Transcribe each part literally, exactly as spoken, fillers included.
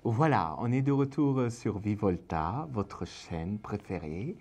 Voilà, on est de retour sur Vivolta, votre chaîne préférée.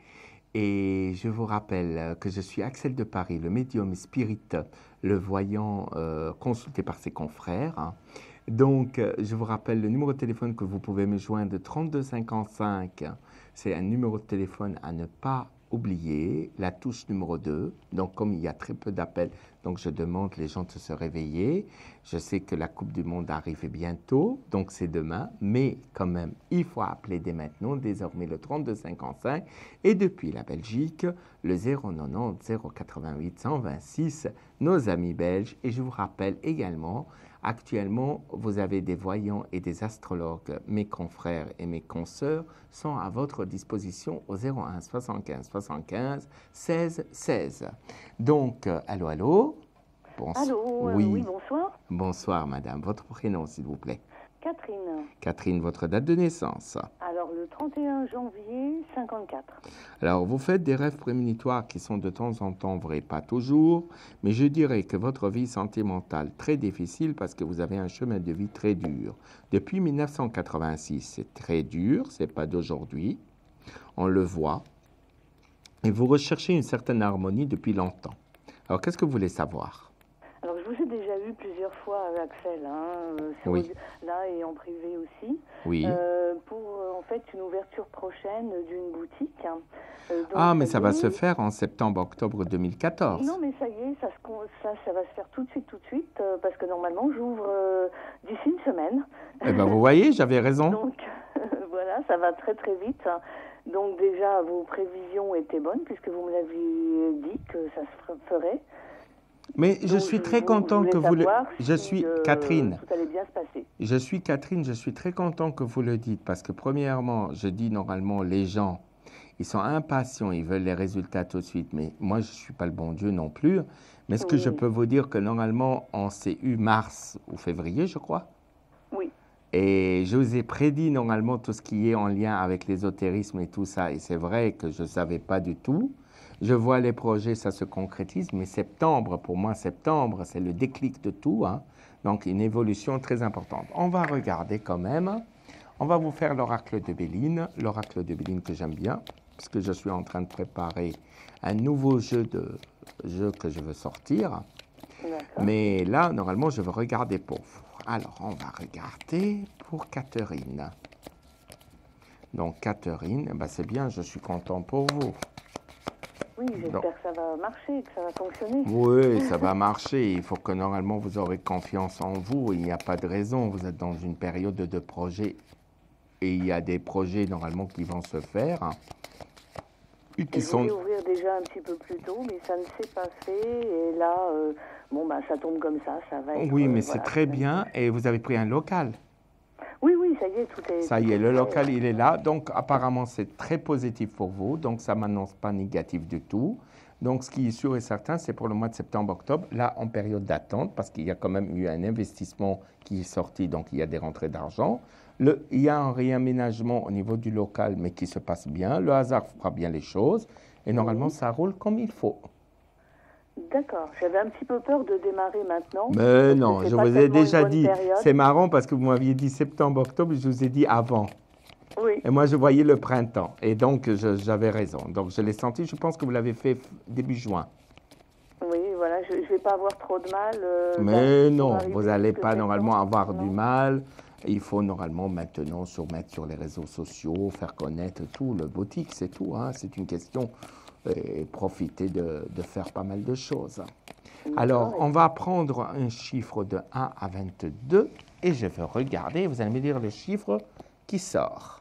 Et je vous rappelle que je suis Axel de Paris, le médium spirit, le voyant euh, consulté par ses confrères. hein. Donc, euh, je vous rappelle le numéro de téléphone que vous pouvez me joindre, trente-deux cinquante-cinq. C'est un numéro de téléphone à ne pas oublier, la touche numéro deux. Donc, comme il y a très peu d'appels, donc je demande les gens de se réveiller. Je sais que la Coupe du Monde arrive bientôt, donc c'est demain, mais quand même, il faut appeler dès maintenant, désormais le trente-deux cinquante-cinq, et depuis la Belgique, le zéro quatre-vingt-dix zéro quatre-vingt-huit cent vingt-six, nos amis belges. Et je vous rappelle également, actuellement, vous avez des voyants et des astrologues, mes confrères et mes consoeurs sont à votre disposition au zéro un soixante-quinze soixante-quinze seize seize. Donc, euh, allô, allô. Bonsoir. Allô, euh, oui. oui, bonsoir. Bonsoir, madame. Votre prénom, s'il vous plaît. Catherine. Catherine, votre date de naissance. Alors, le trente et un janvier cinquante-quatre. Alors, vous faites des rêves prémonitoires qui sont de temps en temps vrais, pas toujours, mais je dirais que votre vie sentimentale très difficile parce que vous avez un chemin de vie très dur. Depuis mille neuf cent quatre-vingt-six, c'est très dur, c'est pas d'aujourd'hui, on le voit, et vous recherchez une certaine harmonie depuis longtemps. Alors, qu'est-ce que vous voulez savoir? Alors, je vous ai déjà eu plusieurs fois, euh, Axel, hein, euh, sur Oui. là et en privé aussi, Oui. euh, pour euh, en fait une ouverture prochaine d'une boutique. hein. Euh, donc, Ah, mais ça va y se est- faire en septembre-octobre deux mille quatorze. Non, mais ça y est, ça, se con- ça, ça va se faire tout de suite, tout de suite, euh, parce que normalement, j'ouvre euh, d'ici une semaine. Eh bien, vous voyez, j'avais raison. Donc, voilà, ça va très très vite. Donc déjà, vos prévisions étaient bonnes, puisque vous me l'aviez dit que ça se fer- ferait. Mais je Donc, suis je très vou- content voulais que vous le... savoir Je si, suis euh, Catherine. tout allait bien se passer. Je suis Catherine, je suis très content que vous le dites parce que premièrement, je dis normalement les gens, ils sont impatients, ils veulent les résultats tout de suite, mais moi je ne suis pas le bon Dieu non plus. Mais ce que je Oui. peux vous dire que normalement, on s'est eu mars ou février, je crois. Oui. Et je vous ai prédit normalement tout ce qui est en lien avec l'ésotérisme et tout ça. Et c'est vrai que je ne savais pas du tout. Je vois les projets, ça se concrétise, mais septembre, pour moi, septembre, c'est le déclic de tout. Hein. Donc, une évolution très importante. On va regarder quand même. On va vous faire l'oracle de Béline, l'oracle de Béline que j'aime bien, parce que je suis en train de préparer un nouveau jeu, de, jeu que je veux sortir. D'accord. Mais là, normalement, je veux regarder pour vous. Alors, on va regarder pour Catherine. Donc, Catherine, eh ben, c'est bien, je suis content pour vous. Oui, j'espère Donc. que ça va marcher, que ça va fonctionner. Oui, ça va marcher. Il faut que normalement, vous aurez confiance en vous. Il n'y a pas de raison. Vous êtes dans une période de projets. Et il y a des projets, normalement, qui vont se faire. Et qui Je sont... voulais ouvrir déjà un petit peu plus tôt, mais ça ne s'est pas fait. Et là, euh, bon, bah, ça tombe comme ça, ça va être... Oui, euh, mais voilà, c'est très ça va être- bien. Et vous avez pris un local. Oui, oui, ça y est, tout est... Ça tout y est, est le fait. local, il est là. Donc, apparemment, c'est très positif pour vous. Donc, ça ne m'annonce pas négatif du tout. Donc, ce qui est sûr et certain, c'est pour le mois de septembre-octobre, là, en période d'attente, parce qu'il y a quand même eu un investissement qui est sorti, donc il y a des rentrées d'argent. Le, il y a un réaménagement au niveau du local, mais qui se passe bien. Le hasard fera bien les choses. Et normalement, Oui. ça roule comme il faut. D'accord. J'avais un petit peu peur de démarrer maintenant. Mais parce que non, c'est je pas vous ai tellement une déjà bonne dit. période. C'est marrant parce que vous m'aviez dit septembre-octobre, je vous ai dit avant. Oui. Et moi, je voyais le printemps. Et donc, je- j'avais raison. Donc, je l'ai senti. Je pense que vous l'avez fait f- début juin. Oui, voilà, je ne vais pas avoir trop de mal. euh, Mais dans- pour non, arriver vous n'allez jusque pas normalement septembre, avoir du non. mal. Il faut normalement maintenant se mettre sur les réseaux sociaux, faire connaître tout. Le boutique, c'est tout. Hein. C'est une question. Et profiter de, de faire pas mal de choses. Alors, D'accord. on va prendre un chiffre de un à vingt-deux. Et je vais regarder. Vous allez me dire le chiffre qui sort.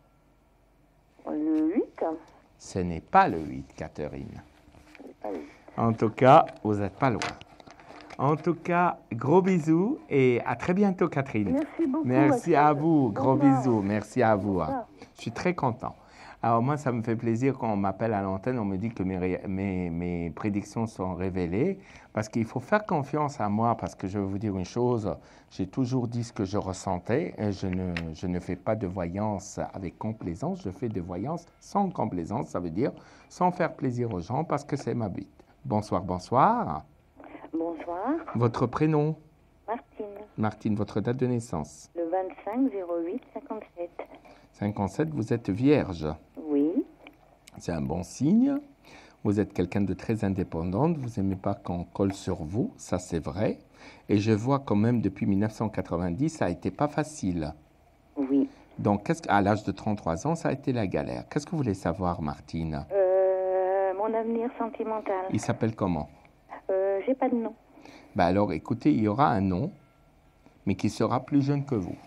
Le huit. Ce n'est pas le huit, Catherine. Ah oui. En tout cas, vous n'êtes pas loin. En tout cas, gros bisous et à très bientôt, Catherine. Merci beaucoup. Merci Axel. à vous. Gros Bonsoir. bisous. Merci à vous. hein. Bonsoir. Je suis très content. Alors moi, ça me fait plaisir quand on m'appelle à l'antenne, on me dit que mes, ré- mes, mes prédictions sont révélées, parce qu'il faut faire confiance à moi, parce que je vais vous dire une chose, j'ai toujours dit ce que je ressentais, et je ne, je ne fais pas de voyance avec complaisance, je fais de voyance sans complaisance, ça veut dire sans faire plaisir aux gens, parce que c'est ma but. Bonsoir, bonsoir. Bonsoir. Votre prénom? Martine. Martine, votre date de naissance? Le vingt-cinq zéro huit cinquante-sept. cinquante-sept, vous êtes vierge. Oui. C'est un bon signe. Vous êtes quelqu'un de très indépendante. Vous n'aimez pas qu'on colle sur vous. Ça, c'est vrai. Et je vois quand même depuis mille neuf cent quatre-vingt-dix, ça n'a été pas facile. Oui. Donc, qu'est-ce que- à l'âge de trente-trois ans, ça a été la galère. Qu'est-ce que vous voulez savoir, Martine? Euh, mon avenir sentimental. Il s'appelle comment? Euh, j'ai pas de nom. Ben alors, écoutez, il y aura un nom, mais qui sera plus jeune que vous.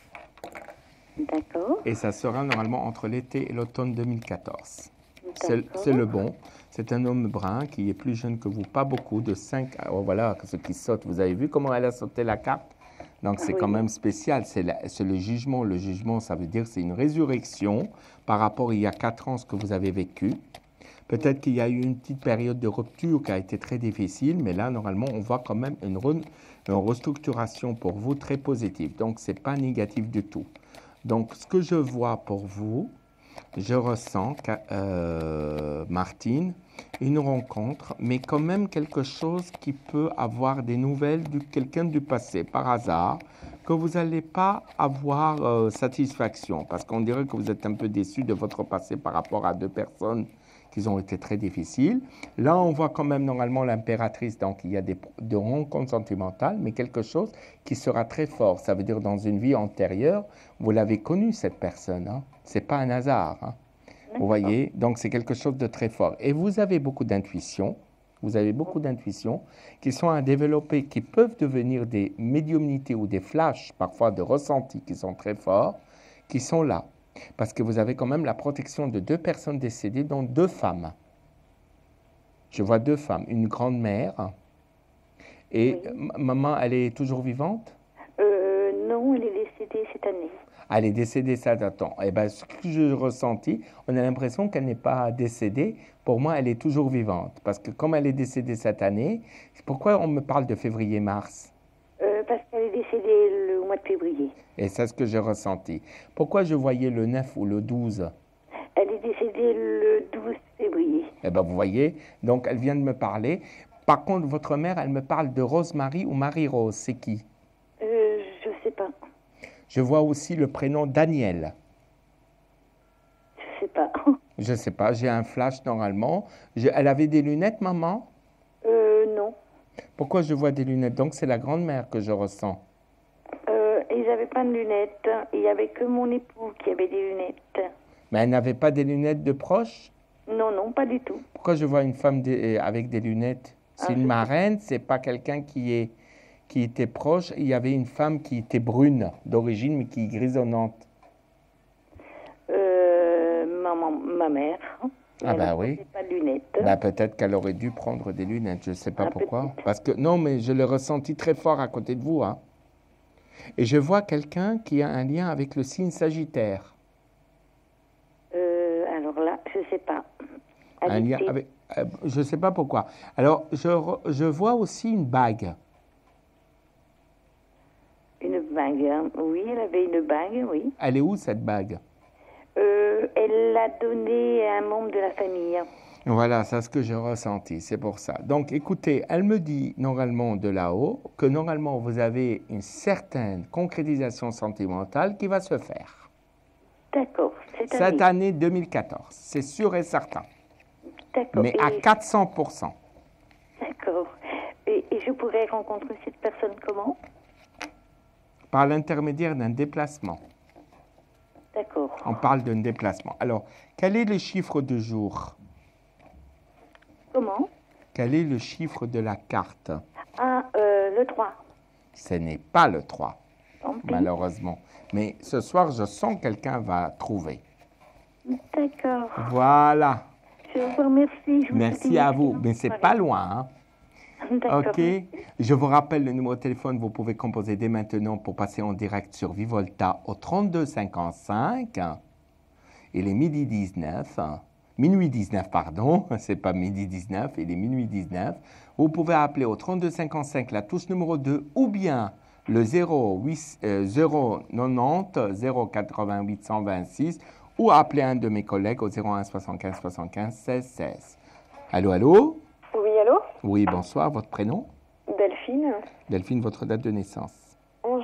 D'accord. Et ça sera normalement entre l'été et l'automne deux mille quatorze. C'est D'accord. c'est le bon. C'est un homme brun qui est plus jeune que vous, pas beaucoup, de cinq. Oh, voilà, ce qui saute. Vous avez vu comment elle a sauté la carte? Donc, c'est Oui. quand même spécial. C'est la- c'est le jugement. Le jugement, ça veut dire c'est une résurrection par rapport à il y a quatre ans, ce que vous avez vécu. Peut-être qu'il y a eu une petite période de rupture qui a été très difficile, mais là, normalement, on voit quand même une, re- une restructuration pour vous très positive. Donc, ce n'est pas négatif du tout. Donc, ce que je vois pour vous, je ressens, qu'à- euh, Martine, une rencontre, mais quand même quelque chose qui peut avoir des nouvelles de quelqu'un du passé, par hasard, que vous n'allez pas avoir euh, satisfaction, parce qu'on dirait que vous êtes un peu déçu de votre passé par rapport à deux personnes qui ont été très difficiles. Là, on voit quand même normalement l'impératrice, donc il y a des, des rencontres sentimentales, mais quelque chose qui sera très fort. Ça veut dire dans une vie antérieure, vous l'avez connue, cette personne. Hein? Ce n'est pas un hasard. Hein? Vous voyez? Donc, c'est quelque chose de très fort. Et vous avez beaucoup d'intuition. Vous avez beaucoup d'intuition qui sont à développer, qui peuvent devenir des médiumnités ou des flashs, parfois de ressentis qui sont très forts, qui sont là. Parce que vous avez quand même la protection de deux personnes décédées, dont deux femmes. Je vois deux femmes, une grand-mère. Et Oui. m- maman, elle est toujours vivante? Euh, non, elle est décédée cette année. Elle est décédée, ça datant. Eh bien, ce que j'ai ressenti, on a l'impression qu'elle n'est pas décédée. Pour moi, elle est toujours vivante. Parce que comme elle est décédée cette année, pourquoi on me parle de février-mars? Euh, parce qu'elle est décédée le mois de février. Et c'est ce que j'ai ressenti. Pourquoi je voyais le neuf ou le douze? Elle est décédée le douze février. Eh bien, vous voyez, donc elle vient de me parler. Par contre, votre mère, elle me parle de Rosemary ou Marie-Rose. C'est qui? Euh, je sais pas. Je vois aussi le prénom Daniel. Je sais pas. Je ne sais pas, j'ai un flash normalement. Je- elle avait des lunettes, maman? Euh, non. Pourquoi je vois des lunettes? Donc, c'est la grand-mère que je ressens. Euh, ils n'avaient pas de lunettes. Il n'y avait que mon époux qui avait des lunettes. Mais elle n'avait pas des lunettes de proche? Non, non, pas du tout. Pourquoi je vois une femme des- avec des lunettes? C'est Ah, une je- marraine, c'est pas quelqu'un qui, est, qui était proche. Il y avait une femme qui était brune d'origine, mais qui est grisonnante. Euh, maman, ma mère. Ah Elle bah ne oui. portait pas de lunettes. Bah, peut-être qu'elle aurait dû prendre des lunettes, je ne sais pas Ah, pourquoi. peut-être. Parce que, non, mais je l'ai ressenti très fort à côté de vous. Hein. Et je vois quelqu'un qui a un lien avec le signe Sagittaire. Euh, alors là, je sais pas. Elle Un lien était- avec, euh, je ne sais pas pourquoi. Alors, je, re- je vois aussi une bague. Une bague, hein. Oui, elle avait une bague, oui. Elle est où, cette bague? Euh, elle l'a donnée à un membre de la famille. Voilà, c'est ce que j'ai ressenti, c'est pour ça. Donc, écoutez, elle me dit normalement de là-haut que normalement vous avez une certaine concrétisation sentimentale qui va se faire. D'accord, cette année. Cette année deux mille quatorze, c'est sûr et certain. D'accord. Mais à Et- quatre cents pour cent. D'accord. Et, et je pourrais rencontrer cette personne comment? Par l'intermédiaire d'un déplacement. D'accord. On parle d'un déplacement. Alors, quel est le chiffre du jour? Comment? Quel est le chiffre de la carte? Ah, euh, le trois. Ce n'est pas le trois, Tant pis. malheureusement. Mais ce soir, je sens que quelqu'un va trouver. D'accord. Voilà. Je vous remercie. Je vous souhaite Merci une à vous. excellente Mais c'est soirée. pas loin, hein? D'accord. OK. Je vous rappelle le numéro de téléphone. Vous pouvez composer dès maintenant pour passer en direct sur Vivolta au trente-deux cinquante-cinq. Il est midi dix-neuf. Minuit dix-neuf, pardon. C'est pas midi dix-neuf, il est minuit dix-neuf. Vous pouvez appeler au trente-deux cinquante-cinq la touche numéro deux ou bien le zéro huit, euh, zéro quatre-vingt-dix zéro quatre-vingt-huit cent vingt-six ou appeler un de mes collègues au zéro un soixante-quinze soixante-quinze seize seize. Allô, allô? Oui, allô? Oui, bonsoir. Votre prénom? Delphine, Delphine, votre date de naissance? onze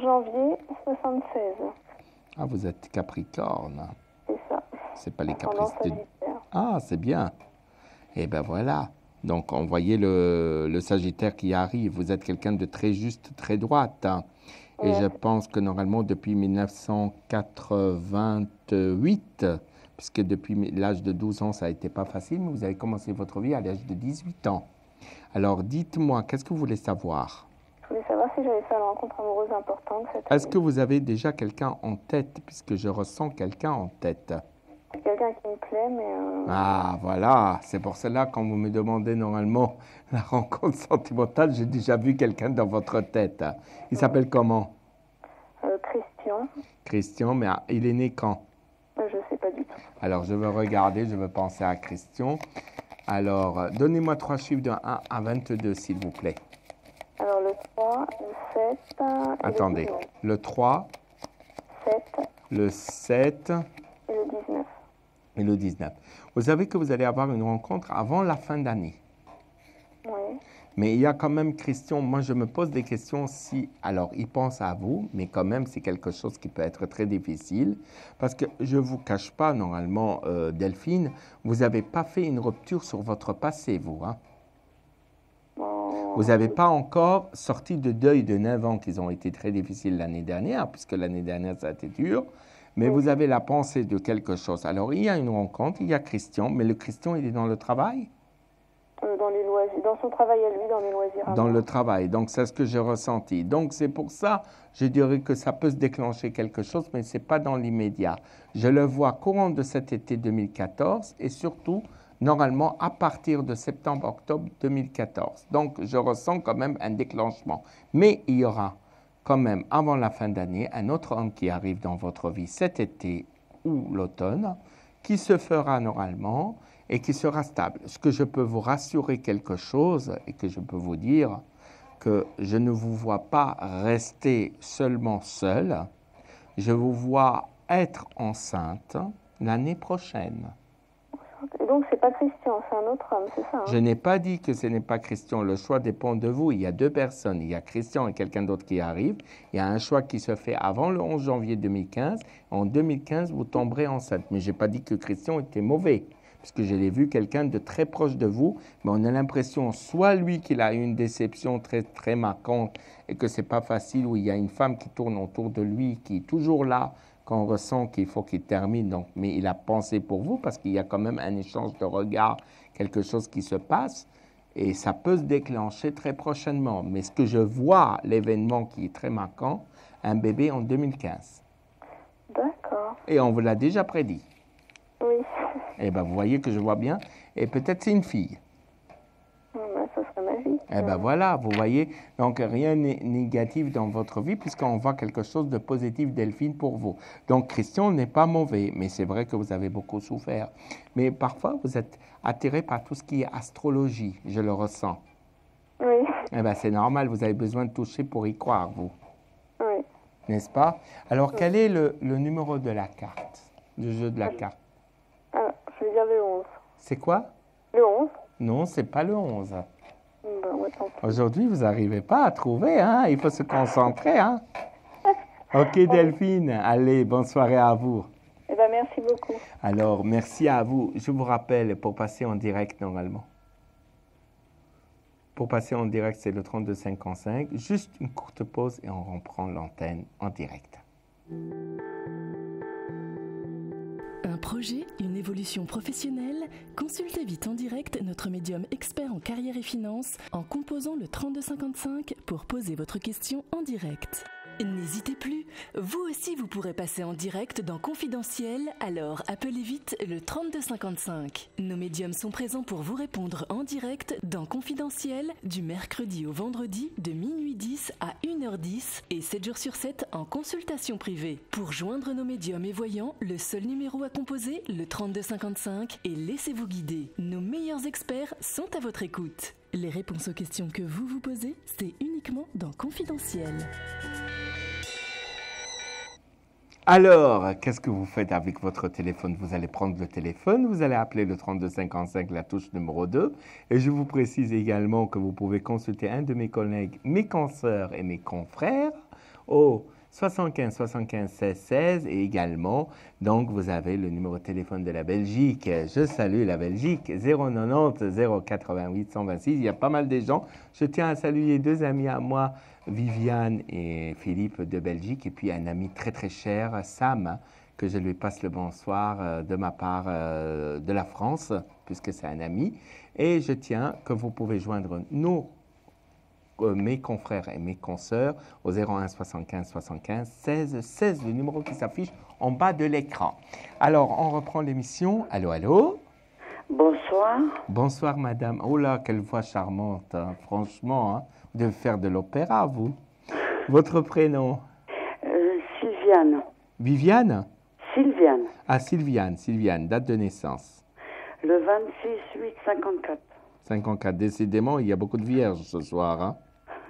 janvier soixante-seize. Ah, vous êtes Capricorne. C'est ça. C'est pas les Ascendant caprices. de- Sagittaire. Ah, c'est bien. Eh ben voilà. Donc, on voyait le, le Sagittaire qui arrive. Vous êtes quelqu'un de très juste, très droite, hein. Et Ouais. je pense que normalement, depuis mille neuf cent quatre-vingt-huit, puisque depuis mi- l'âge de douze ans, ça n'a été pas facile, mais vous avez commencé votre vie à l'âge de dix-huit ans. Alors, dites-moi, qu'est-ce que vous voulez savoir? Je voulais savoir si j'avais fait une rencontre amoureuse importante cette année. Est-ce que vous avez déjà quelqu'un en tête, puisque je ressens quelqu'un en tête? C'est quelqu'un qui me plaît, mais euh, Ah, voilà. C'est pour cela, quand vous me demandez normalement la rencontre sentimentale, j'ai déjà vu quelqu'un dans votre tête. Il s'appelle comment? euh, Christian, Christian, mais ah, il est né quand? euh, je sais pas du tout. Alors, je veux regarder, je veux penser à Christian. Alors, euh, donnez-moi trois chiffres de un à vingt-deux, s'il vous plaît. Alors le trois, le sept euh, et Attendez. le dix-neuf. Le trois, sept le sept et le dix-neuf. et le dix-neuf. Vous savez que vous allez avoir une rencontre avant la fin d'année. Oui. Mais il y a quand même, Christian, moi je me pose des questions si, alors il pense à vous, mais quand même c'est quelque chose qui peut être très difficile, parce que je ne vous cache pas, normalement, euh, Delphine, vous n'avez pas fait une rupture sur votre passé, vous, hein? Bon, Vous n'avez pas encore sorti de deuil de neuf ans qui ont été très difficiles l'année dernière, puisque l'année dernière ça a été dur, mais Oui. vous avez la pensée de quelque chose. Alors il y a une rencontre, il y a Christian, mais le Christian il est dans le travail? euh, dans les loisirs, dans son travail à lui, dans les loisirs à Dans moi. le travail. Donc, c'est ce que j'ai ressenti. Donc, c'est pour ça, je dirais que ça peut se déclencher quelque chose, mais ce n'est pas dans l'immédiat. Je le vois courant de cet été deux mille quatorze et surtout, normalement, à partir de septembre-octobre deux mille quatorze. Donc, je ressens quand même un déclenchement. Mais il y aura quand même, avant la fin d'année, un autre homme qui arrive dans votre vie cet été ou l'automne, qui se fera normalement et qui sera stable. Ce que je peux vous rassurer quelque chose et que je peux vous dire que je ne vous vois pas rester seulement seul, je vous vois être enceinte l'année prochaine. Et donc c'est pas Christian, c'est un autre homme, c'est ça hein? Je n'ai pas dit que ce n'est pas Christian, le choix dépend de vous. Il y a deux personnes, il y a Christian et quelqu'un d'autre qui arrive. Il y a un choix qui se fait avant le onze janvier deux mille quinze. En deux mille quinze, vous tomberez enceinte. Mais je n'ai pas dit que Christian était mauvais, puisque je l'ai vu quelqu'un de très proche de vous. Mais on a l'impression, soit lui qu'il a eu une déception très, très marquante et que ce n'est pas facile, ou il y a une femme qui tourne autour de lui, qui est toujours là, qu'on ressent qu'il faut qu'il termine, donc, mais il a pensé pour vous parce qu'il y a quand même un échange de regards, quelque chose qui se passe et ça peut se déclencher très prochainement. Mais ce que je vois, l'événement qui est très marquant, un bébé en deux mille quinze. D'accord. Et on vous l'a déjà prédit. Oui. Eh bien, vous voyez que je vois bien. Et peut-être c'est une fille. Ah, ben, ça serait magique. Eh bien voilà, vous voyez, donc rien n'est négatif dans votre vie puisqu'on voit quelque chose de positif, Delphine, pour vous. Donc Christian n'est pas mauvais, mais c'est vrai que vous avez beaucoup souffert. Mais parfois, vous êtes attiré par tout ce qui est astrologie, je le ressens. Oui. Eh bien c'est normal, vous avez besoin de toucher pour y croire, vous. Oui. N'est-ce pas? Alors, quel est le, le numéro de la carte, le jeu de la carte? Alors, je vais dire le onze. C'est quoi? Le onze? Non, c'est pas le onze. Ben, ouais, tant pis. Aujourd'hui, vous n'arrivez pas à trouver, hein? Il faut se concentrer, hein? Ok, Delphine. Allez, bonne soirée à vous. Eh ben, merci beaucoup. Alors, merci à vous. Je vous rappelle, pour passer en direct normalement. Pour passer en direct, c'est le trente-deux cinquante-cinq. Juste une courte pause et on reprend l'antenne en direct. Un projet, une évolution professionnelle? Consultez vite en direct notre médium expert en carrière et finance en composant le trente-deux cinquante-cinq pour poser votre question en direct. N'hésitez plus, vous aussi vous pourrez passer en direct dans Confidentiel, alors appelez vite le trente-deux cinquante-cinq. Nos médiums sont présents pour vous répondre en direct dans Confidentiel du mercredi au vendredi de minuit dix à une heure dix et sept jours sur sept en consultation privée. Pour joindre nos médiums et voyants, le seul numéro à composer, le trente-deux cinquante-cinq, et laissez-vous guider. Nos meilleurs experts sont à votre écoute. Les réponses aux questions que vous vous posez, c'est uniquement dans Confidentiel. Alors, qu'est-ce que vous faites avec votre téléphone? Vous allez prendre le téléphone, vous allez appeler le trente-deux cinquante-cinq, la touche numéro deux. Et je vous précise également que vous pouvez consulter un de mes collègues, mes consoeurs et mes confrères au soixante-quinze soixante-quinze seize seize et également, donc vous avez le numéro de téléphone de la Belgique. Je salue la Belgique, zéro quatre-vingt-dix zéro quatre-vingt-huit cent vingt-six. Il y a pas mal de gens. Je tiens à saluer deux amis à moi, Viviane et Philippe de Belgique, et puis un ami très très cher, Sam, que je lui passe le bonsoir de ma part de la France, puisque c'est un ami. Et je tiens que vous pouvez joindre nos mes confrères et mes consoeurs au zéro un soixante-quinze soixante-quinze seize seize, le numéro qui s'affiche en bas de l'écran. Alors, on reprend l'émission. Allô, allô? Bonsoir. Bonsoir, madame. Oh là, quelle voix charmante, hein. Franchement, hein. Vous devez faire de l'opéra, vous. Votre prénom? euh, Sylviane. Viviane? Sylviane. Ah, Sylviane, Sylviane, date de naissance? Le vingt-six huit cinquante-quatre. cinquante-quatre, décidément, il y a beaucoup de vierges ce soir, hein.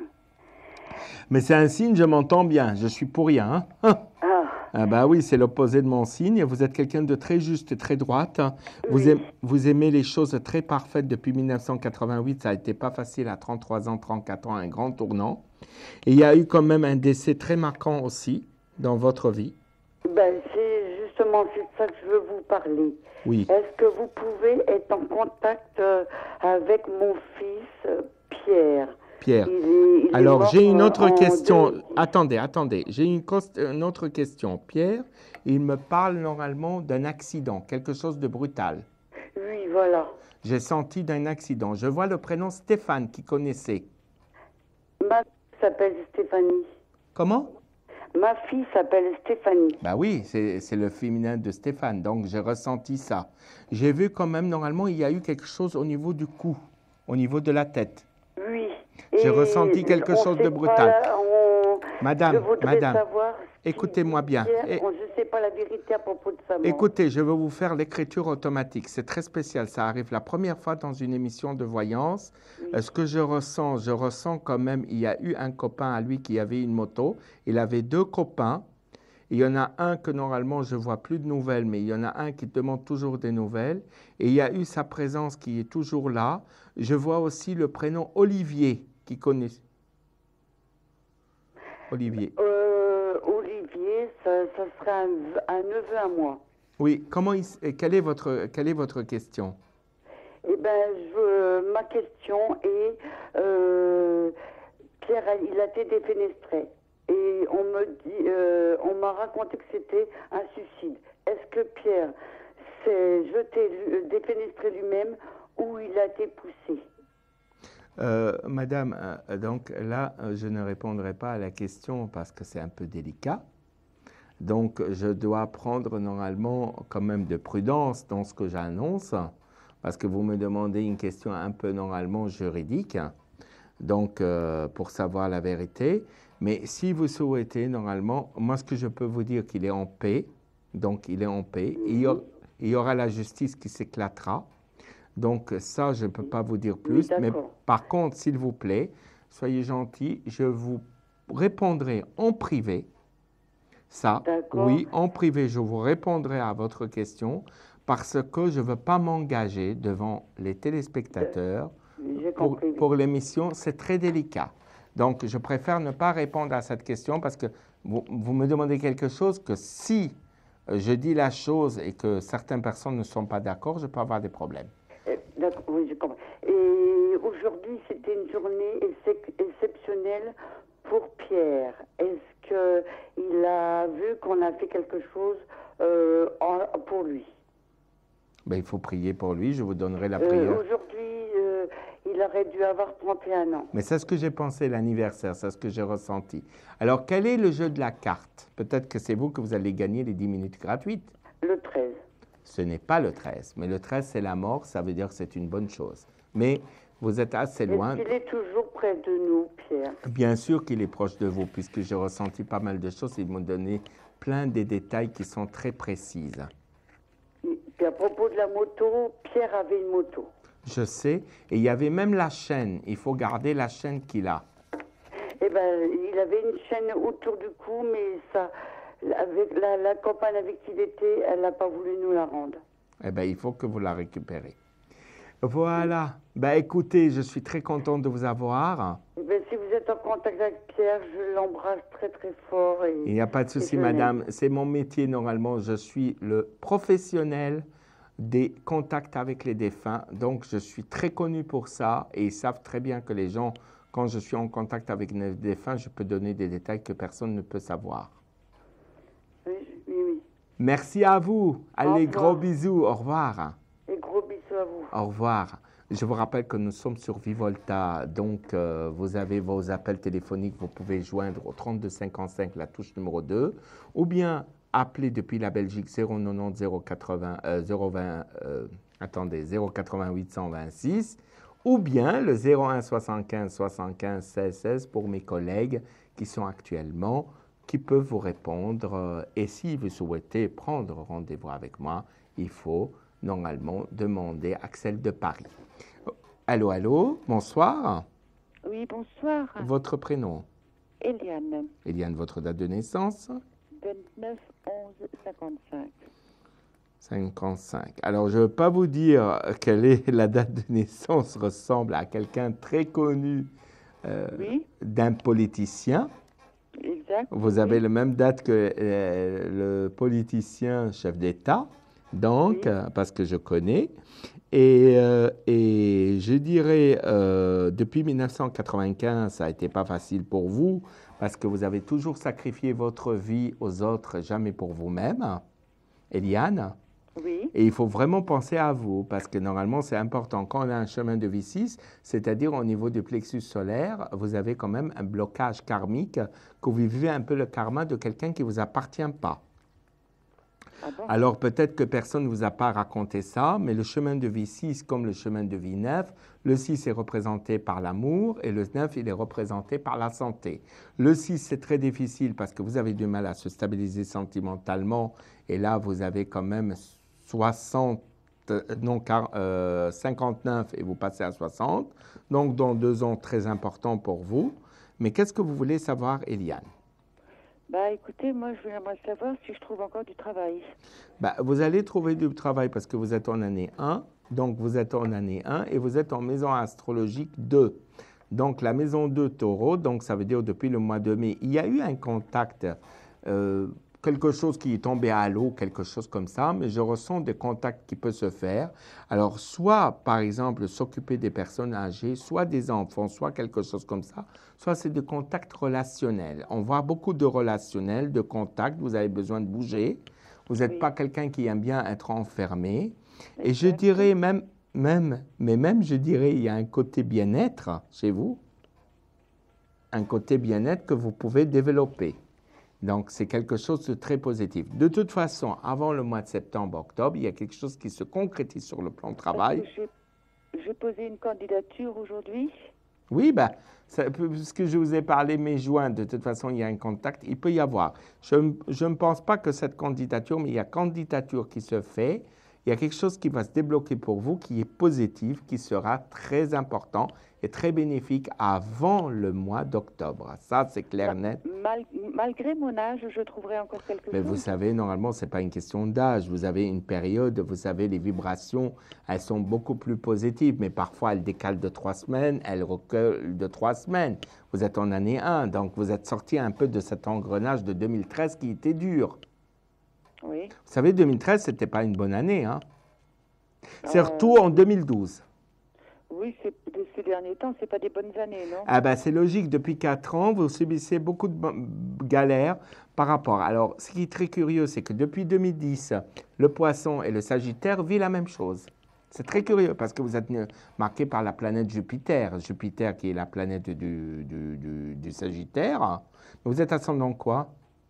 Mais c'est un signe, je m'entends bien, je suis pour rien. Hein? Ah. Ah bah oui, c'est l'opposé de mon signe. Vous êtes quelqu'un de très juste et très droite. Vous, Oui. aimez, vous aimez les choses très parfaites depuis mille neuf cent quatre-vingt-huit. Ça n'a été pas facile à trente-trois ans, trente-quatre ans, un grand tournant. Et il y a eu quand même un décès très marquant aussi dans votre vie. Ben, c'est justement c'est de ça que je veux vous parler. Oui. Est-ce que vous pouvez être en contact euh, avec mon fils euh, Pierre? Pierre. Il est, il est Alors, mort, j'ai une euh, autre en question. deux- Attendez, attendez. J'ai une, cos- une autre question. Pierre, il me parle normalement d'un accident, quelque chose de brutal. Oui, voilà. J'ai senti d'un accident. Je vois le prénom Stéphane qui connaissait. Ma fille s'appelle Stéphanie. Comment? Ma fille s'appelle Stéphanie. Bah oui, c'est c'est le féminin de Stéphane, donc j'ai ressenti ça. J'ai vu quand même, normalement, il y a eu quelque chose au niveau du cou, au niveau de la tête. Oui. J'ai Et ressenti quelque on chose sait de brutal. pas, on- Madame, je voudrais madame, savoir si écoutez-moi bien. Pierre, Et- on- je ne sais pas la vérité à propos de sa mort. Écoutez, je vais vous faire l'écriture automatique. C'est très spécial. Ça arrive la première fois dans une émission de voyance. Oui. Ce que je ressens, je ressens quand même, il y a eu un copain à lui qui avait une moto. Il avait deux copains. Il y en a un que normalement je ne vois plus de nouvelles, mais il y en a un qui demande toujours des nouvelles. Et il y a eu sa présence qui est toujours là. Je vois aussi le prénom Olivier qui connaît. Olivier. Euh, Olivier, ça, ça serait un, un neveu à moi. Oui, comment il, s- et quelle est votre, quelle est votre question? Eh bien, je, ma question est, euh, Pierre, a- il a été défenestré. Et on me dit, euh, on m'a raconté que c'était un suicide. Est-ce que Pierre s'est jeté, lui- défenestré lui-même ou il a été poussé? Euh, Madame, euh, donc là, euh, je ne répondrai pas à la question parce que c'est un peu délicat. Donc, je dois prendre normalement quand même de prudence dans ce que j'annonce parce que vous me demandez une question un peu normalement juridique, donc euh, pour savoir la vérité. Mais si vous souhaitez, normalement, moi, ce que je peux vous dire, qu'il est en paix, donc il est en paix. Il y aura, il y aura la justice qui s'éclatera. Donc ça, je ne peux pas vous dire plus. Oui, mais d'accord. par contre, s'il vous plaît, soyez gentil, je vous répondrai en privé. Ça, D'accord. oui, en privé, je vous répondrai à votre question parce que je ne veux pas m'engager devant les téléspectateurs J'ai pour, compris. pour l'émission. C'est très délicat. Donc, je préfère ne pas répondre à cette question parce que vous, vous me demandez quelque chose que si euh, je dis la chose et que certaines personnes ne sont pas d'accord, je peux avoir des problèmes. Euh, D'accord, oui, j'ai compris. Et aujourd'hui, c'était une journée excep- exceptionnelle pour Pierre. Est-ce qu'il a vu qu'on a fait quelque chose euh, en- pour lui? Ben, il faut prier pour lui, je vous donnerai la Euh, prière. Aujourd'hui, euh, il aurait dû avoir trente et un ans. Mais c'est ce que j'ai pensé l'anniversaire, c'est ce que j'ai ressenti. Alors, quel est le jeu de la carte? Peut-être que c'est vous que vous allez gagner les dix minutes gratuites. Le treize. Ce n'est pas le treize, mais le treize, c'est la mort, ça veut dire que c'est une bonne chose. Mais vous êtes assez loin. Est-ce qu'il est toujours près de nous, Pierre? Bien sûr qu'il est proche de vous, puisque j'ai ressenti pas mal de choses. Ils m'ont donné plein de détails qui sont très précises. Puis à propos de la moto, Pierre avait une moto. Je sais. Et il y avait même la chaîne. Il faut garder la chaîne qu'il a. Eh ben, il avait une chaîne autour du cou, mais ça, avec la, la compagne avec qui il était, elle n'a pas voulu nous la rendre. Eh bien, il faut que vous la récupérez. Voilà. Ben, écoutez, je suis très content de vous avoir. Eh ben, si vous vous êtes en contact avec Pierre, je l'embrasse très très fort. Et, Il n'y a pas de souci, madame. C'est mon métier normalement. Je suis le professionnel des contacts avec les défunts. Donc, je suis très connu pour ça et ils savent très bien que les gens, quand je suis en contact avec les défunts, je peux donner des détails que personne ne peut savoir. Oui, oui, oui. Merci à vous. Allez, gros bisous. Au revoir. Et gros bisous à vous. Au revoir. Je vous rappelle que nous sommes sur Vivolta, donc euh, vous avez vos appels téléphoniques, vous pouvez joindre au trente-deux cinquante-cinq, la touche numéro deux, ou bien appeler depuis la Belgique zéro quatre-vingt-dix zéro quatre-vingts, euh, zéro vingt, euh, attendez, zéro quatre-vingt-huit cent vingt-six, ou bien le zéro un soixante-quinze soixante-quinze seize seize pour mes collègues qui sont actuellement, qui peuvent vous répondre. Et si vous souhaitez prendre rendez-vous avec moi, il faut normalement demander Axel de Paris. Allô, allô, bonsoir. Oui, bonsoir. Votre prénom? Eliane. Eliane, votre date de naissance? vingt-neuf onze cinquante-cinq. cinquante-cinq. Alors, je ne veux pas vous dire quelle est la date de naissance, ressemble à quelqu'un de très connu euh, oui. d'un politicien. Exact. Vous avez oui. la même date que euh, le politicien chef d'État, donc, oui. euh, parce que je connais. Et, euh, et je dirais, euh, depuis mille neuf cent quatre-vingt-quinze, ça n'a été pas facile pour vous, parce que vous avez toujours sacrifié votre vie aux autres, jamais pour vous-même. Eliane? Oui. Et il faut vraiment penser à vous, parce que normalement, c'est important. Quand on a un chemin de vie six, c'est-à-dire au niveau du plexus solaire, vous avez quand même un blocage karmique, que vous vivez un peu le karma de quelqu'un qui ne vous appartient pas. Ah bon? Alors peut-être que personne ne vous a pas raconté ça, mais le chemin de vie six comme le chemin de vie neuf, le six est représenté par l'amour et le neuf, il est représenté par la santé. Le six, c'est très difficile parce que vous avez du mal à se stabiliser sentimentalement et là, vous avez quand même soixante, non, euh, cinquante-neuf et vous passez à soixante. Donc, dans deux ans, très important pour vous. Mais qu'est-ce que vous voulez savoir, Eliane? Bah, écoutez, moi, je voudrais savoir si je trouve encore du travail. Bah, vous allez trouver du travail parce que vous êtes en année un, donc vous êtes en année un et vous êtes en maison astrologique deux. Donc, la maison deux, Taureau, donc ça veut dire depuis le mois de mai, il y a eu un contact, euh, quelque chose qui est tombé à l'eau, quelque chose comme ça, mais je ressens des contacts qui peuvent se faire. Alors, soit, par exemple, s'occuper des personnes âgées, soit des enfants, soit quelque chose comme ça, soit c'est des contacts relationnels. On voit beaucoup de relationnels, de contacts, vous avez besoin de bouger. Vous n'êtes oui. pas quelqu'un qui aime bien être enfermé. Exactement. Et je dirais même, même, mais même, je dirais, il y a un côté bien-être chez vous, un côté bien-être que vous pouvez développer. Donc, c'est quelque chose de très positif. De toute façon, avant le mois de septembre, octobre, il y a quelque chose qui se concrétise sur le plan de travail. J'ai posé une candidature aujourd'hui. Oui, ben, ça, puisque je vous ai parlé mai-juin, de toute façon, il y a un contact, il peut y avoir. Je, je ne pense pas que cette candidature, mais il y a candidature qui se fait. Il y a quelque chose qui va se débloquer pour vous, qui est positif, qui sera très important et très bénéfique avant le mois d'octobre. Ça, c'est clair, net. Mal, malgré mon âge, je trouverai encore quelque Mais chose. vous savez, normalement, ce n'est pas une question d'âge. Vous avez une période, vous savez, les vibrations, elles sont beaucoup plus positives, mais parfois, elles décalent de trois semaines, elles reculent de trois semaines. Vous êtes en année un, donc vous êtes sorti un peu de cet engrenage de deux mille treize qui était dur. Oui. Vous savez, deux mille treize, ce n'était pas une bonne année. Hein? Surtout euh... en deux mille douze. Oui, de ces derniers temps, ce n'est pas des bonnes années, non? Ah ben, c'est logique. Depuis quatre ans, vous subissez beaucoup de galères par rapport. Alors, ce qui est très curieux, c'est que depuis deux mille dix, le Poisson et le Sagittaire vivent la même chose. C'est très curieux parce que vous êtes marqué par la planète Jupiter. Jupiter qui est la planète du, du, du, du Sagittaire. Vous êtes ascendant quoi?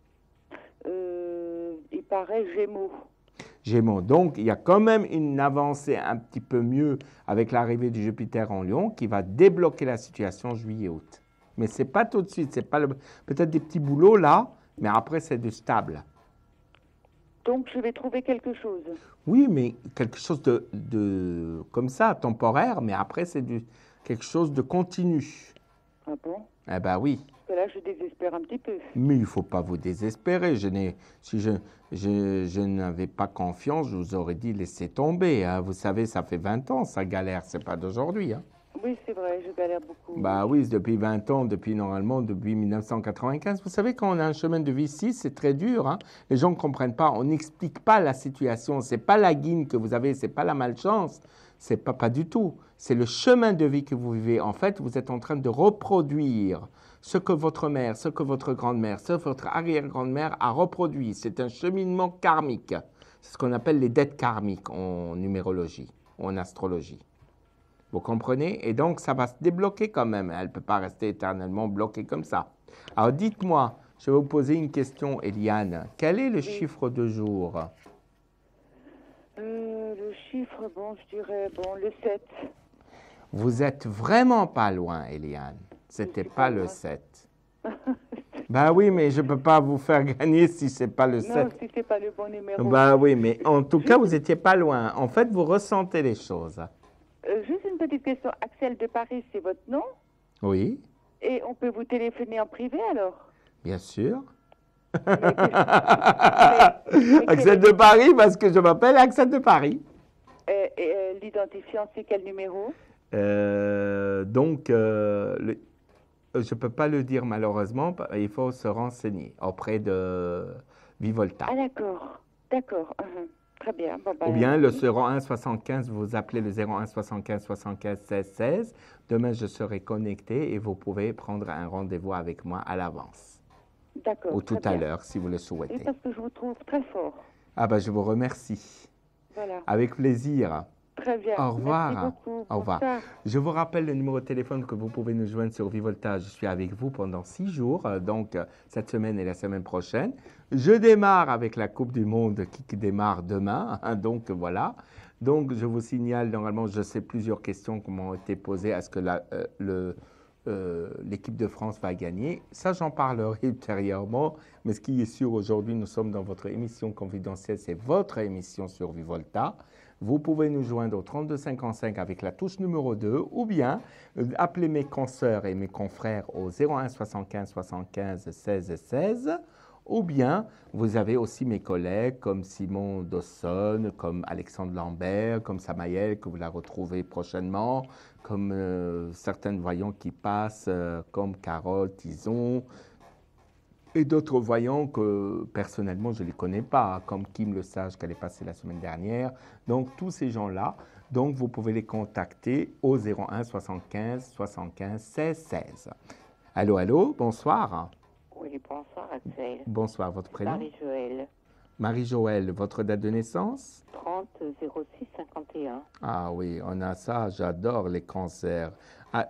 euh, Il paraît Gémeaux. Gémeaux. Donc, il y a quand même une avancée un petit peu mieux avec l'arrivée du Jupiter en Lion qui va débloquer la situation juillet-août. Mais ce n'est pas tout de suite. C'est pas le... peut-être des petits boulots là, mais après, c'est du stable. Donc, je vais trouver quelque chose. Oui, mais quelque chose de, de comme ça, temporaire, mais après, c'est du, quelque chose de continu. Ah bon? Eh bien, oui. Parce que là, je désespère un petit peu. Mais il ne faut pas vous désespérer. Je n'ai, si je, je, je n'avais pas confiance, je vous aurais dit laissez tomber. Hein. Vous savez, ça fait vingt ans, ça galère, ce n'est pas d'aujourd'hui. Hein. Oui, c'est vrai, je galère beaucoup. Bah oui, depuis vingt ans, depuis normalement, depuis mille neuf cent quatre-vingt-quinze. Vous savez, quand on a un chemin de vie ici, c'est très dur. Hein. Les gens ne comprennent pas, on n'explique pas la situation. Ce n'est pas la guine que vous avez, ce n'est pas la malchance, ce n'est pas, pas du tout. C'est le chemin de vie que vous vivez. En fait, vous êtes en train de reproduire ce que votre mère, ce que votre grand-mère, ce que votre arrière-grand-mère a reproduit. C'est un cheminement karmique. C'est ce qu'on appelle les dettes karmiques en numérologie, en astrologie. Vous comprenez? Et donc, ça va se débloquer quand même. Elle ne peut pas rester éternellement bloquée comme ça. Alors, dites-moi, je vais vous poser une question, Eliane. Quel est le oui. chiffre de jour? euh, Le chiffre, bon, je dirais, bon, le sept. Vous êtes vraiment pas loin, Eliane. C'était pas, pas le sept. Ben oui, mais je ne peux pas vous faire gagner si ce n'est pas le sept. Non, si ce n'est pas le bon numéro. Ben oui, mais en tout cas, vous n'étiez pas loin. En fait, vous ressentez les choses. Euh, juste une petite question. Axel de Paris, c'est votre nom? Oui. Et on peut vous téléphoner en privé alors? Bien sûr. Mais, mais, mais, Axel de Paris, parce que je m'appelle Axel de Paris. Euh, et euh, l'identifiant, c'est quel numéro? euh, Donc, euh, le, je ne peux pas le dire malheureusement. Il faut se renseigner auprès de Vivolta. Ah d'accord, d'accord. Uh-huh. Très bien. Bon, ben, ou bien le zéro un soixante-quinze, vous appelez le zéro un soixante-quinze soixante-quinze seize seize. Demain, je serai connecté et vous pouvez prendre un rendez-vous avec moi à l'avance. D'accord. Ou tout à l'heure, si vous le souhaitez. Oui, parce que je vous trouve très fort. Ah ben, je vous remercie. Voilà. Avec plaisir. Très bien. Au revoir. Merci beaucoup. Au revoir. Bonsoir. Je vous rappelle le numéro de téléphone que vous pouvez nous joindre sur Vivolta. Je suis avec vous pendant six jours, donc cette semaine et la semaine prochaine. Je démarre avec la Coupe du Monde qui, qui démarre demain, donc voilà. Donc je vous signale, normalement, je sais plusieurs questions qui m'ont été posées. Est-ce que la, euh, le, euh, l'équipe de France va gagner? Ça, j'en parlerai ultérieurement. Mais ce qui est sûr aujourd'hui, nous sommes dans votre émission confidentielle. C'est votre émission sur Vivolta. Vous pouvez nous joindre au trente-deux cinquante-cinq avec la touche numéro deux ou bien euh, appeler mes consoeurs et mes confrères au zéro un soixante-quinze soixante-quinze seize seize ou bien vous avez aussi mes collègues comme Simon Dawson, comme Alexandre Lambert, comme Samaël que vous la retrouvez prochainement, comme euh, certains voyants qui passent euh, comme Carole Tison, et d'autres voyants que, personnellement, je ne les connais pas, comme Kim Le Sage, qu'elle est passée la semaine dernière. Donc, tous ces gens-là, donc vous pouvez les contacter au zéro un soixante-quinze soixante-quinze seize seize. Allô, allô, bonsoir. Oui, bonsoir, Axel. Bonsoir, votre prénom? Marie-Joëlle. Marie-Joëlle, votre date de naissance? trente zéro six cinquante et un. Ah oui, on a ça, j'adore les cancers. Ah,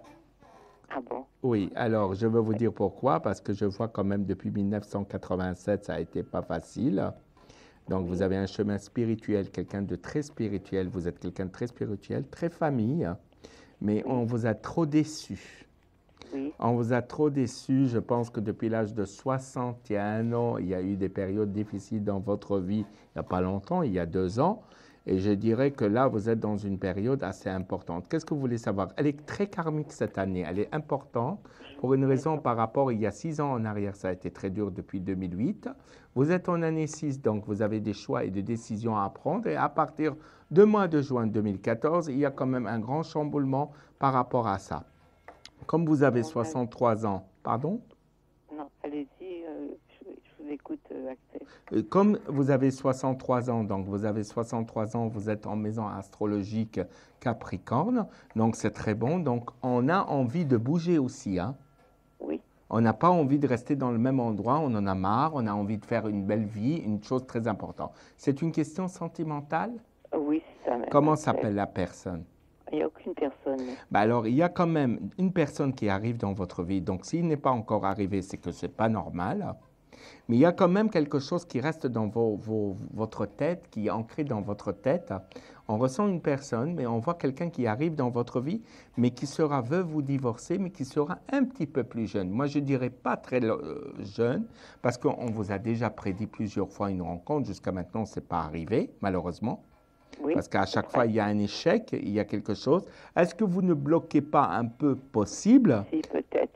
Ah bon? Oui, alors je vais vous dire pourquoi, parce que je vois quand même depuis mille neuf cent quatre-vingt-sept, ça n'a été pas facile. Donc oui. Vous avez un chemin spirituel, quelqu'un de très spirituel, vous êtes quelqu'un de très spirituel, très famille, mais oui. On vous a trop déçu. Oui. On vous a trop déçu, je pense que depuis l'âge de soixante et un ans, il y a eu des périodes difficiles dans votre vie, il n'y a pas longtemps, il y a deux ans. Et je dirais que là, vous êtes dans une période assez importante. Qu'est-ce que vous voulez savoir? Elle est très karmique cette année. Elle est importante pour une raison par rapport, il y a six ans en arrière, ça a été très dur depuis deux mille huit. Vous êtes en année six, donc vous avez des choix et des décisions à prendre. Et à partir du mois de juin deux mille quatorze, il y a quand même un grand chamboulement par rapport à ça. Comme vous avez soixante-trois ans, pardon? Non, allez-y, euh, je, je vous écoute, euh, Axel. Comme vous avez soixante-trois ans, donc vous avez soixante-trois ans, vous êtes en maison astrologique Capricorne, donc c'est très bon. Donc on a envie de bouger aussi, hein? Oui. On n'a pas envie de rester dans le même endroit, on en a marre, on a envie de faire une belle vie, une chose très importante. C'est une question sentimentale? Oui, c'est ça même. Comment s'appelle la personne? Il n'y a aucune personne. Ben alors, il y a quand même une personne qui arrive dans votre vie. Donc, s'il n'est pas encore arrivé, c'est que ce n'est pas normal. Mais il y a quand même quelque chose qui reste dans vos, vos, votre tête, qui est ancré dans votre tête. On ressent une personne, mais on voit quelqu'un qui arrive dans votre vie, mais qui sera veuve ou divorcé, mais qui sera un petit peu plus jeune. Moi, je ne dirais pas très euh, jeune, parce qu'on vous a déjà prédit plusieurs fois une rencontre. Jusqu'à maintenant, ce n'est pas arrivé, malheureusement. Oui. Parce qu'à chaque fois, il y a un échec, il y a quelque chose. Est-ce que vous ne bloquez pas un peu possible? Si, peut-être,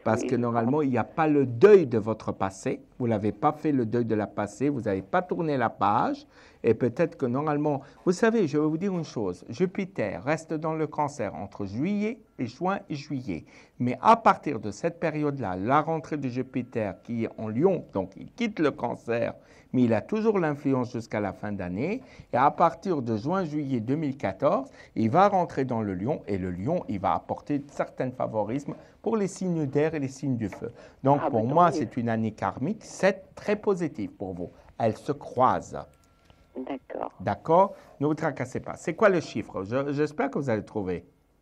parce Oui, que je normalement, il n'y a pas le deuil de votre passé. Vous n'avez pas fait le deuil de la passé, vous n'avez pas tourné la page. Et peut-être que normalement, vous savez, je vais vous dire une chose, Jupiter reste dans le Cancer entre juillet et juin et juillet. Mais à partir de cette période-là, la rentrée de Jupiter qui est en Lion, donc il quitte le Cancer, mais il a toujours l'influence jusqu'à la fin d'année. Et à partir de juin-juillet deux mille quatorze, il va rentrer dans le Lion. Et le Lion, il va apporter certains favorismes pour les signes d'air et les signes du feu. Donc Ah, pour ben, moi, tant mieux. c'est une année karmique, c'est très positif pour vous. Elles se croisent. D'accord. D'accord? Ne vous tracassez pas. C'est quoi le chiffre? Je- J'espère que vous allez trouver.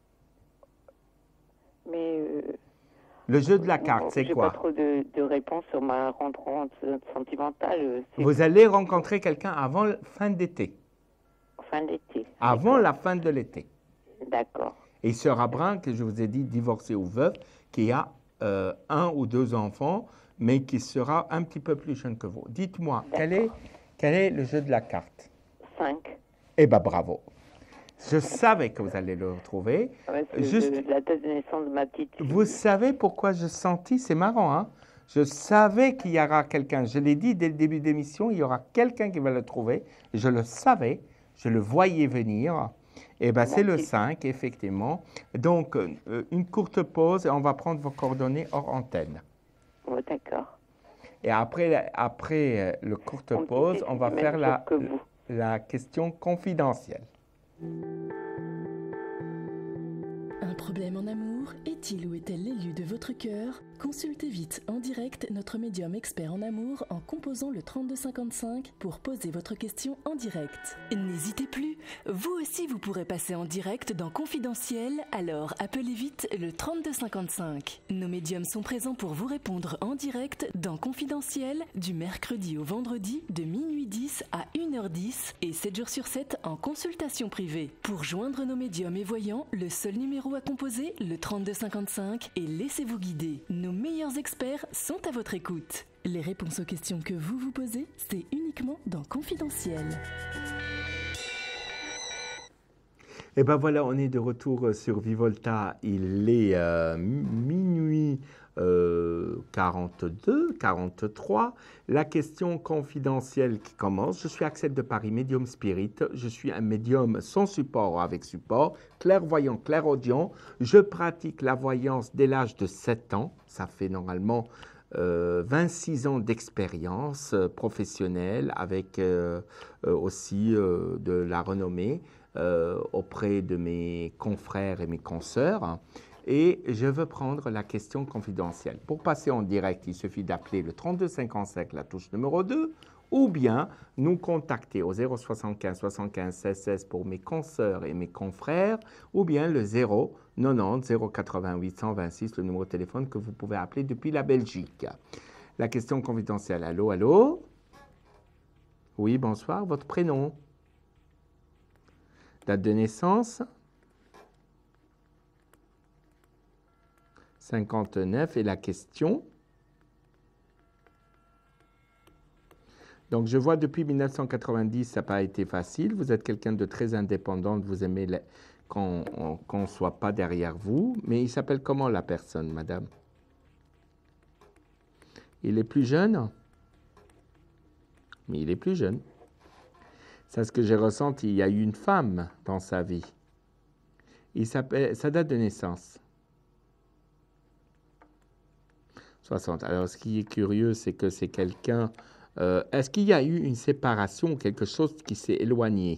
Mais. euh, Le jeu de la carte, c'est J'ai quoi? pas trop de, de réponses sur ma rentrante sentimentale. euh, C'est Vous allez rencontrer quelqu'un avant la fin d'été. fin d'été. Avant la fin de l'été. D'accord. Et il sera brun, que je vous ai dit, divorcé ou veuf, qui a euh, un ou deux enfants, mais qui sera un petit peu plus jeune que vous. Dites-moi, quel est, quel est le jeu de la carte? cinq. Eh bien, bravo. Je savais que vous allez le retrouver. Ouais, c'est Juste- le- la date de naissance de ma petite fille. Vous savez pourquoi je sentis, c'est marrant, hein? Je savais qu'il y aura quelqu'un, je l'ai dit dès le début d'émission, il y aura quelqu'un qui va le trouver. Je le savais, je le voyais venir. Et bien, c'est le Merci. cinq, effectivement. Donc, euh, une courte pause et on va prendre vos coordonnées hors antenne. Ouais, d'accord. Et après, la- après euh, le courte On me pause, disait on que va c'est le faire même la, jour que vous. la question confidentielle. Un problème en amour? Est-il ou est-elle l'élu de votre cœur? Consultez vite en direct notre médium expert en amour en composant le trente-deux cinquante-cinq pour poser votre question en direct. N'hésitez plus, vous aussi vous pourrez passer en direct dans Confidentiel, alors appelez vite le trente-deux cinquante-cinq. Nos médiums sont présents pour vous répondre en direct dans Confidentiel du mercredi au vendredi de minuit dix à une heure dix et sept jours sur sept en consultation privée. Pour joindre nos médiums et voyants, le seul numéro à composer, le trente-deux cinquante-cinq, et laissez-vous guider. Nos meilleurs experts sont à votre écoute. Les réponses aux questions que vous vous posez, c'est uniquement dans Confidentiel. Et ben voilà, on est de retour sur Vivolta. Il est euh, minuit euh, quarante-deux, quarante-trois. La question confidentielle qui commence. Je suis Axel de Paris, médium spirit. Je suis un médium sans support ou avec support, clairvoyant, clairaudient. Je pratique la voyance dès l'âge de sept ans. Ça fait normalement euh, vingt-six ans d'expérience euh, professionnelle avec euh, euh, aussi euh, de la renommée. Euh, auprès de mes confrères et mes consoeurs. Et je veux prendre la question confidentielle. Pour passer en direct, il suffit d'appeler le trente-deux cinquante-cinq, la touche numéro deux, ou bien nous contacter au zéro soixante-quinze soixante-quinze seize seize pour mes consoeurs et mes confrères, ou bien le zéro quatre-vingt-dix zéro quatre-vingt-huit cent vingt-six, le numéro de téléphone que vous pouvez appeler depuis la Belgique. La question confidentielle. Allô, allô? Oui, bonsoir. Votre prénom? Date de naissance, cinquante-neuf, et la question. Donc, je vois depuis mille neuf cent quatre-vingt-dix, ça n'a pas été facile. Vous êtes quelqu'un de très indépendant, vous aimez la- qu'on ne soit pas derrière vous. Mais il s'appelle comment la personne, madame? Il est plus jeune? Mais il est plus jeune. C'est ce que j'ai ressenti. Il y a eu une femme dans sa vie. Il s'appelle, sa date de naissance. soixante. Alors, ce qui est curieux, c'est que c'est quelqu'un... Euh, est-ce qu'il y a eu une séparation ou quelque chose qui s'est éloigné?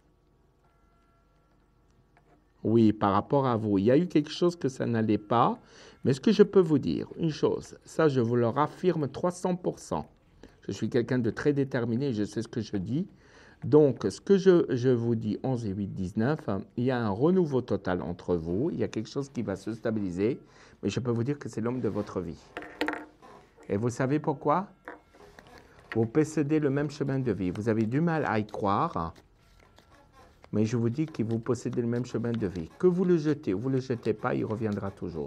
Oui, par rapport à vous. Il y a eu quelque chose que ça n'allait pas. Mais ce que je peux vous dire, une chose, ça je vous le raffirme trois cents pour cent. Je suis quelqu'un de très déterminé, je sais ce que je dis. Donc, ce que je, je vous dis, onze et huit, dix-neuf, hein, il y a un renouveau total entre vous, il y a quelque chose qui va se stabiliser, mais je peux vous dire que c'est l'homme de votre vie. Et vous savez pourquoi? Vous possédez le même chemin de vie. Vous avez du mal à y croire, mais je vous dis que vous possédez le même chemin de vie. Que vous le jetez ou vous ne le jetez pas, il reviendra toujours.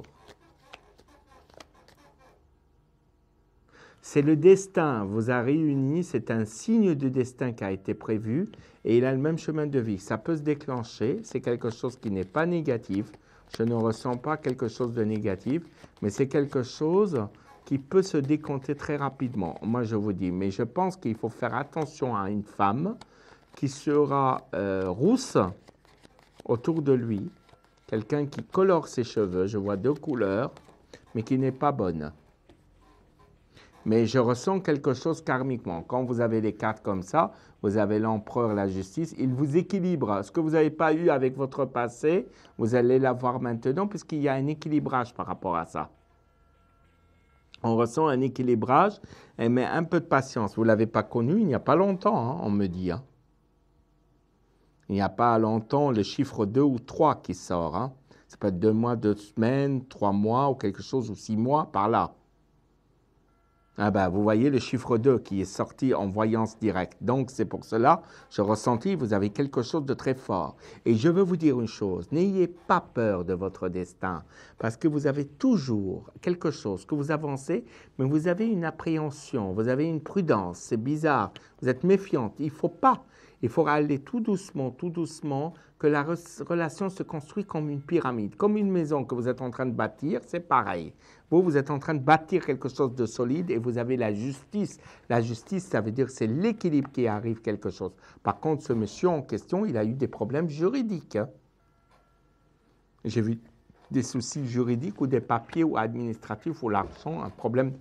C'est le destin vous a réunis, c'est un signe de destin qui a été prévu et il a le même chemin de vie. Ça peut se déclencher, c'est quelque chose qui n'est pas négatif. Je ne ressens pas quelque chose de négatif, mais c'est quelque chose qui peut se décompter très rapidement. Moi, je vous dis, mais je pense qu'il faut faire attention à une femme qui sera euh, rousse autour de lui, quelqu'un qui colore ses cheveux, je vois deux couleurs, mais qui n'est pas bonne. Mais je ressens quelque chose karmiquement. Quand vous avez les cartes comme ça, vous avez l'empereur, la justice, il vous équilibre. Ce que vous n'avez pas eu avec votre passé, vous allez l'avoir maintenant, puisqu'il y a un équilibrage par rapport à ça. On ressent un équilibrage, mais un peu de patience. Vous ne l'avez pas connu il n'y a pas longtemps, hein, on me dit. Hein. Il n'y a pas longtemps le chiffre deux ou trois qui sort. Hein. Ça peut être deux mois, deux semaines, trois mois ou quelque chose, ou six mois, par là. Ah ben, vous voyez le chiffre deux qui est sorti en voyance directe. Donc, c'est pour cela, je ressentis, vous avez quelque chose de très fort. Et je veux vous dire une chose, n'ayez pas peur de votre destin, parce que vous avez toujours quelque chose que vous avancez, mais vous avez une appréhension, vous avez une prudence, c'est bizarre, vous êtes méfiante, il ne faut pas. Il faut aller tout doucement, tout doucement, que la re- relation se construit comme une pyramide, comme une maison que vous êtes en train de bâtir, c'est pareil. Vous, vous êtes en train de bâtir quelque chose de solide et vous avez la justice. La justice, ça veut dire que c'est l'équilibre qui arrive quelque chose. Par contre, ce monsieur en question, il a eu des problèmes juridiques. Hein. J'ai vu des soucis juridiques ou des papiers ou administratifs ou l'argent, un problème.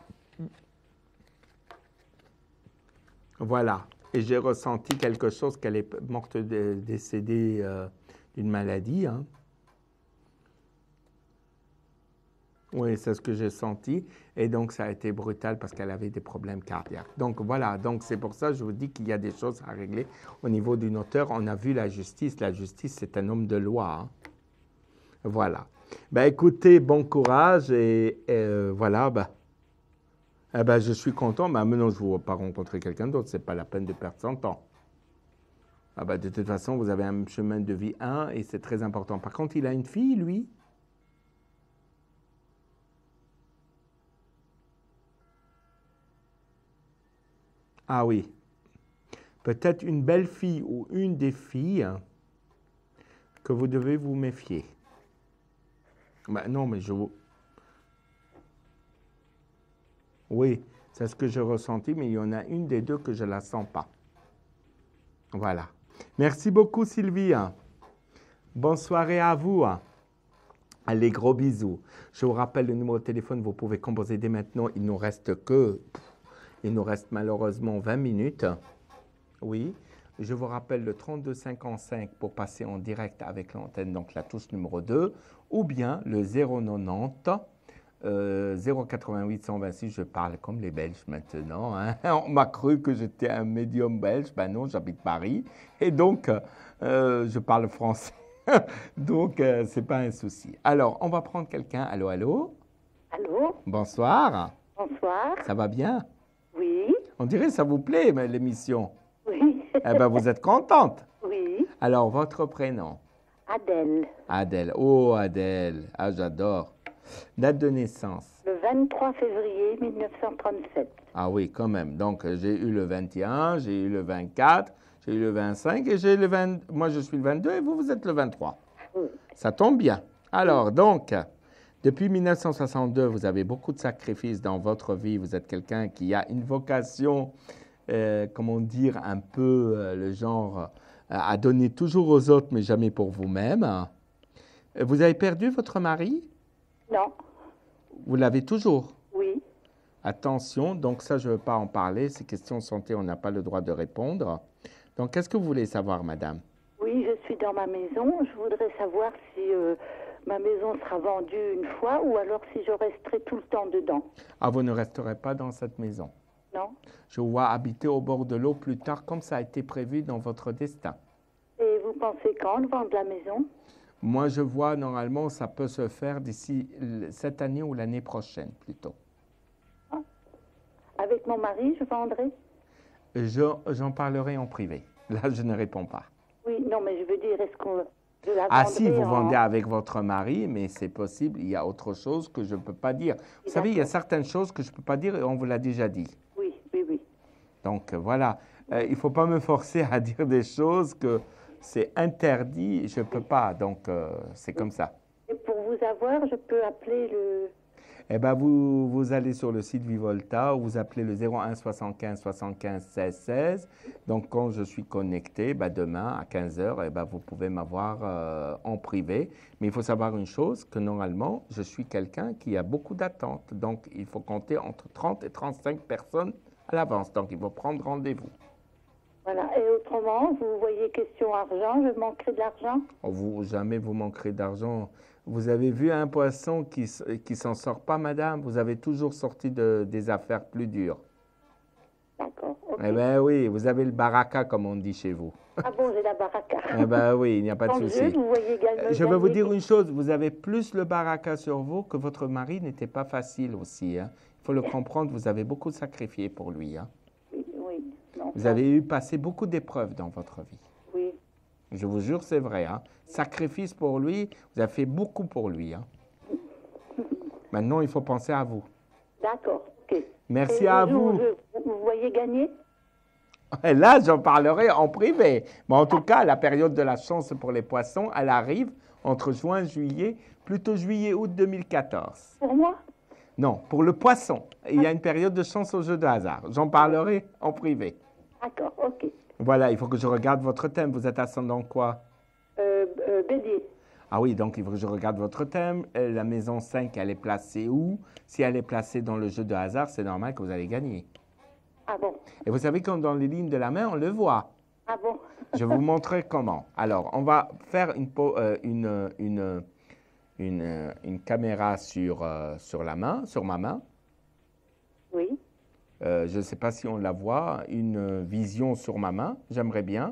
Voilà. Et j'ai ressenti quelque chose qu'elle est morte, de, décédée euh, d'une maladie. Hein. Oui, c'est ce que j'ai senti. Et donc, ça a été brutal parce qu'elle avait des problèmes cardiaques. Donc, voilà. Donc, c'est pour ça que je vous dis qu'il y a des choses à régler au niveau d'une auteur. On a vu la justice. La justice, c'est un homme de loi. Hein. Voilà. Ben, écoutez, bon courage. Et, et euh, voilà, ben. Eh bien, je suis content, mais maintenant, je ne vais pas rencontrer quelqu'un d'autre. Ce n'est pas la peine de perdre son temps. Ah ben, de toute façon, vous avez un chemin de vie un et c'est très important. Par contre, il a une fille, lui. Ah oui. Peut-être une belle fille ou une des filles que vous devez vous méfier. Ben, non, mais je vous... Oui, c'est ce que j'ai ressenti, mais il y en a une des deux que je ne la sens pas. Voilà. Merci beaucoup, Sylvie. Bonne soirée à vous. Allez, gros bisous. Je vous rappelle le numéro de téléphone, vous pouvez composer dès maintenant. Il nous reste que... Il nous reste malheureusement vingt minutes. Oui. Je vous rappelle le trente-deux cinquante-cinq pour passer en direct avec l'antenne, donc la touche numéro deux, ou bien le zéro quatre-vingt-dix. Euh, zéro quatre-vingt-huit cent vingt-six, je parle comme les Belges maintenant. Hein. On m'a cru que j'étais un médium belge. Ben non, j'habite Paris. Et donc, euh, je parle français. donc, euh, ce n'est pas un souci. Alors, on va prendre quelqu'un. Allô, allô? Allô? Bonsoir. Bonsoir. Ça va bien? Oui. On dirait que ça vous plaît, l'émission. Oui. Eh bien, vous êtes contente? Oui. Alors, votre prénom? Adèle. Adèle. Oh, Adèle. Ah, j'adore. Date de naissance? Le vingt-trois février mille neuf cent trente-sept. Ah oui, quand même. Donc, j'ai eu le vingt et un, j'ai eu le vingt-quatre, j'ai eu le vingt-cinq et j'ai le vingt... Moi, je suis le vingt-deux et vous, vous êtes le vingt-trois. Oui. Ça tombe bien. Alors, donc, depuis mille neuf cent soixante-deux, vous avez beaucoup de sacrifices dans votre vie. Vous êtes quelqu'un qui a une vocation, euh, comment dire, un peu euh, le genre euh, à donner toujours aux autres, mais jamais pour vous-même. Vous avez perdu votre mari? Non. Vous l'avez toujours? Oui. Attention, donc ça, je ne veux pas en parler. Ces questions de santé, on n'a pas le droit de répondre. Donc, qu'est-ce que vous voulez savoir, madame? Oui, je suis dans ma maison. Je voudrais savoir si euh, ma maison sera vendue une fois ou alors si je resterai tout le temps dedans. Ah, vous ne resterez pas dans cette maison? Non. Je vous vois habiter au bord de l'eau plus tard, comme ça a été prévu dans votre destin. Et vous pensez quand vendre la maison? Moi, je vois, normalement, ça peut se faire d'ici cette année ou l'année prochaine, plutôt. Ah. Avec mon mari, je vendrai? Je, j'en parlerai en privé. Là, je ne réponds pas. Oui, non, mais je veux dire, est-ce qu'on... je la Ah si, vous en... vendez avec votre mari, mais c'est possible, il y a autre chose que je ne peux pas dire. Vous savez, il y a certaines choses que je ne peux pas dire et on vous l'a déjà dit. Oui, oui, oui. Donc, voilà. Euh, il ne faut pas me forcer à dire des choses que... C'est interdit, je ne peux pas, donc euh, c'est comme ça. avoir, je peux appeler le... Eh bien, vous, vous allez sur le site Vivolta, vous appelez le zéro un soixante-quinze soixante-quinze seize seize. Donc, quand je suis connecté, ben, demain à quinze heures, eh ben, vous pouvez m'avoir euh, en privé. Mais il faut savoir une chose, que normalement, je suis quelqu'un qui a beaucoup d'attentes. Donc, il faut compter entre trente et trente-cinq personnes à l'avance. Donc, il faut prendre rendez-vous. Voilà. Et autrement, vous voyez question argent, je manquerai de l'argent? Vous, jamais vous manquerez d'argent. Vous avez vu un poisson qui ne s'en sort pas, madame? Vous avez toujours sorti de, des affaires plus dures. D'accord. Okay. Eh bien oui, vous avez le baraka, comme on dit chez vous. Ah bon, j'ai la baraka. Eh bien oui, il n'y a pas de souci. Vous voyez également Je vais vous dire une chose, vous avez plus le baraka sur vous que votre mari n'était pas facile aussi. Hein. Il faut le comprendre, vous avez beaucoup sacrifié pour lui. Hein. Oui, oui. Non, vous ça... avez eu passé beaucoup d'épreuves dans votre vie. Oui. Je vous jure, c'est vrai. Hein. Sacrifice pour lui, vous avez fait beaucoup pour lui. Hein. Maintenant, il faut penser à vous. D'accord, ok. Merci Et à je, vous. Je, vous voyez gagner? Et là, j'en parlerai en privé. Mais en tout cas, la période de la chance pour les poissons, elle arrive entre juin et juillet, plutôt juillet-août deux mille quatorze. Pour moi? Non, pour le poisson. Il y a une période de chance au jeu de hasard. J'en parlerai en privé. D'accord, ok. Voilà, il faut que je regarde votre thème. Vous êtes ascendant quoi? euh, euh, Bélier. Ah oui, donc il faut que je regarde votre thème. La maison cinq, elle est placée où? Si elle est placée dans le jeu de hasard, c'est normal que vous allez gagner. Ah bon? Et vous savez que dans les lignes de la main, on le voit. Ah bon? Je vais vous montrer comment. Alors, on va faire une, euh, une, une, une, une caméra sur, euh, sur la main, sur ma main. Oui. Euh, je ne sais pas si on la voit, une vision sur ma main. J'aimerais bien.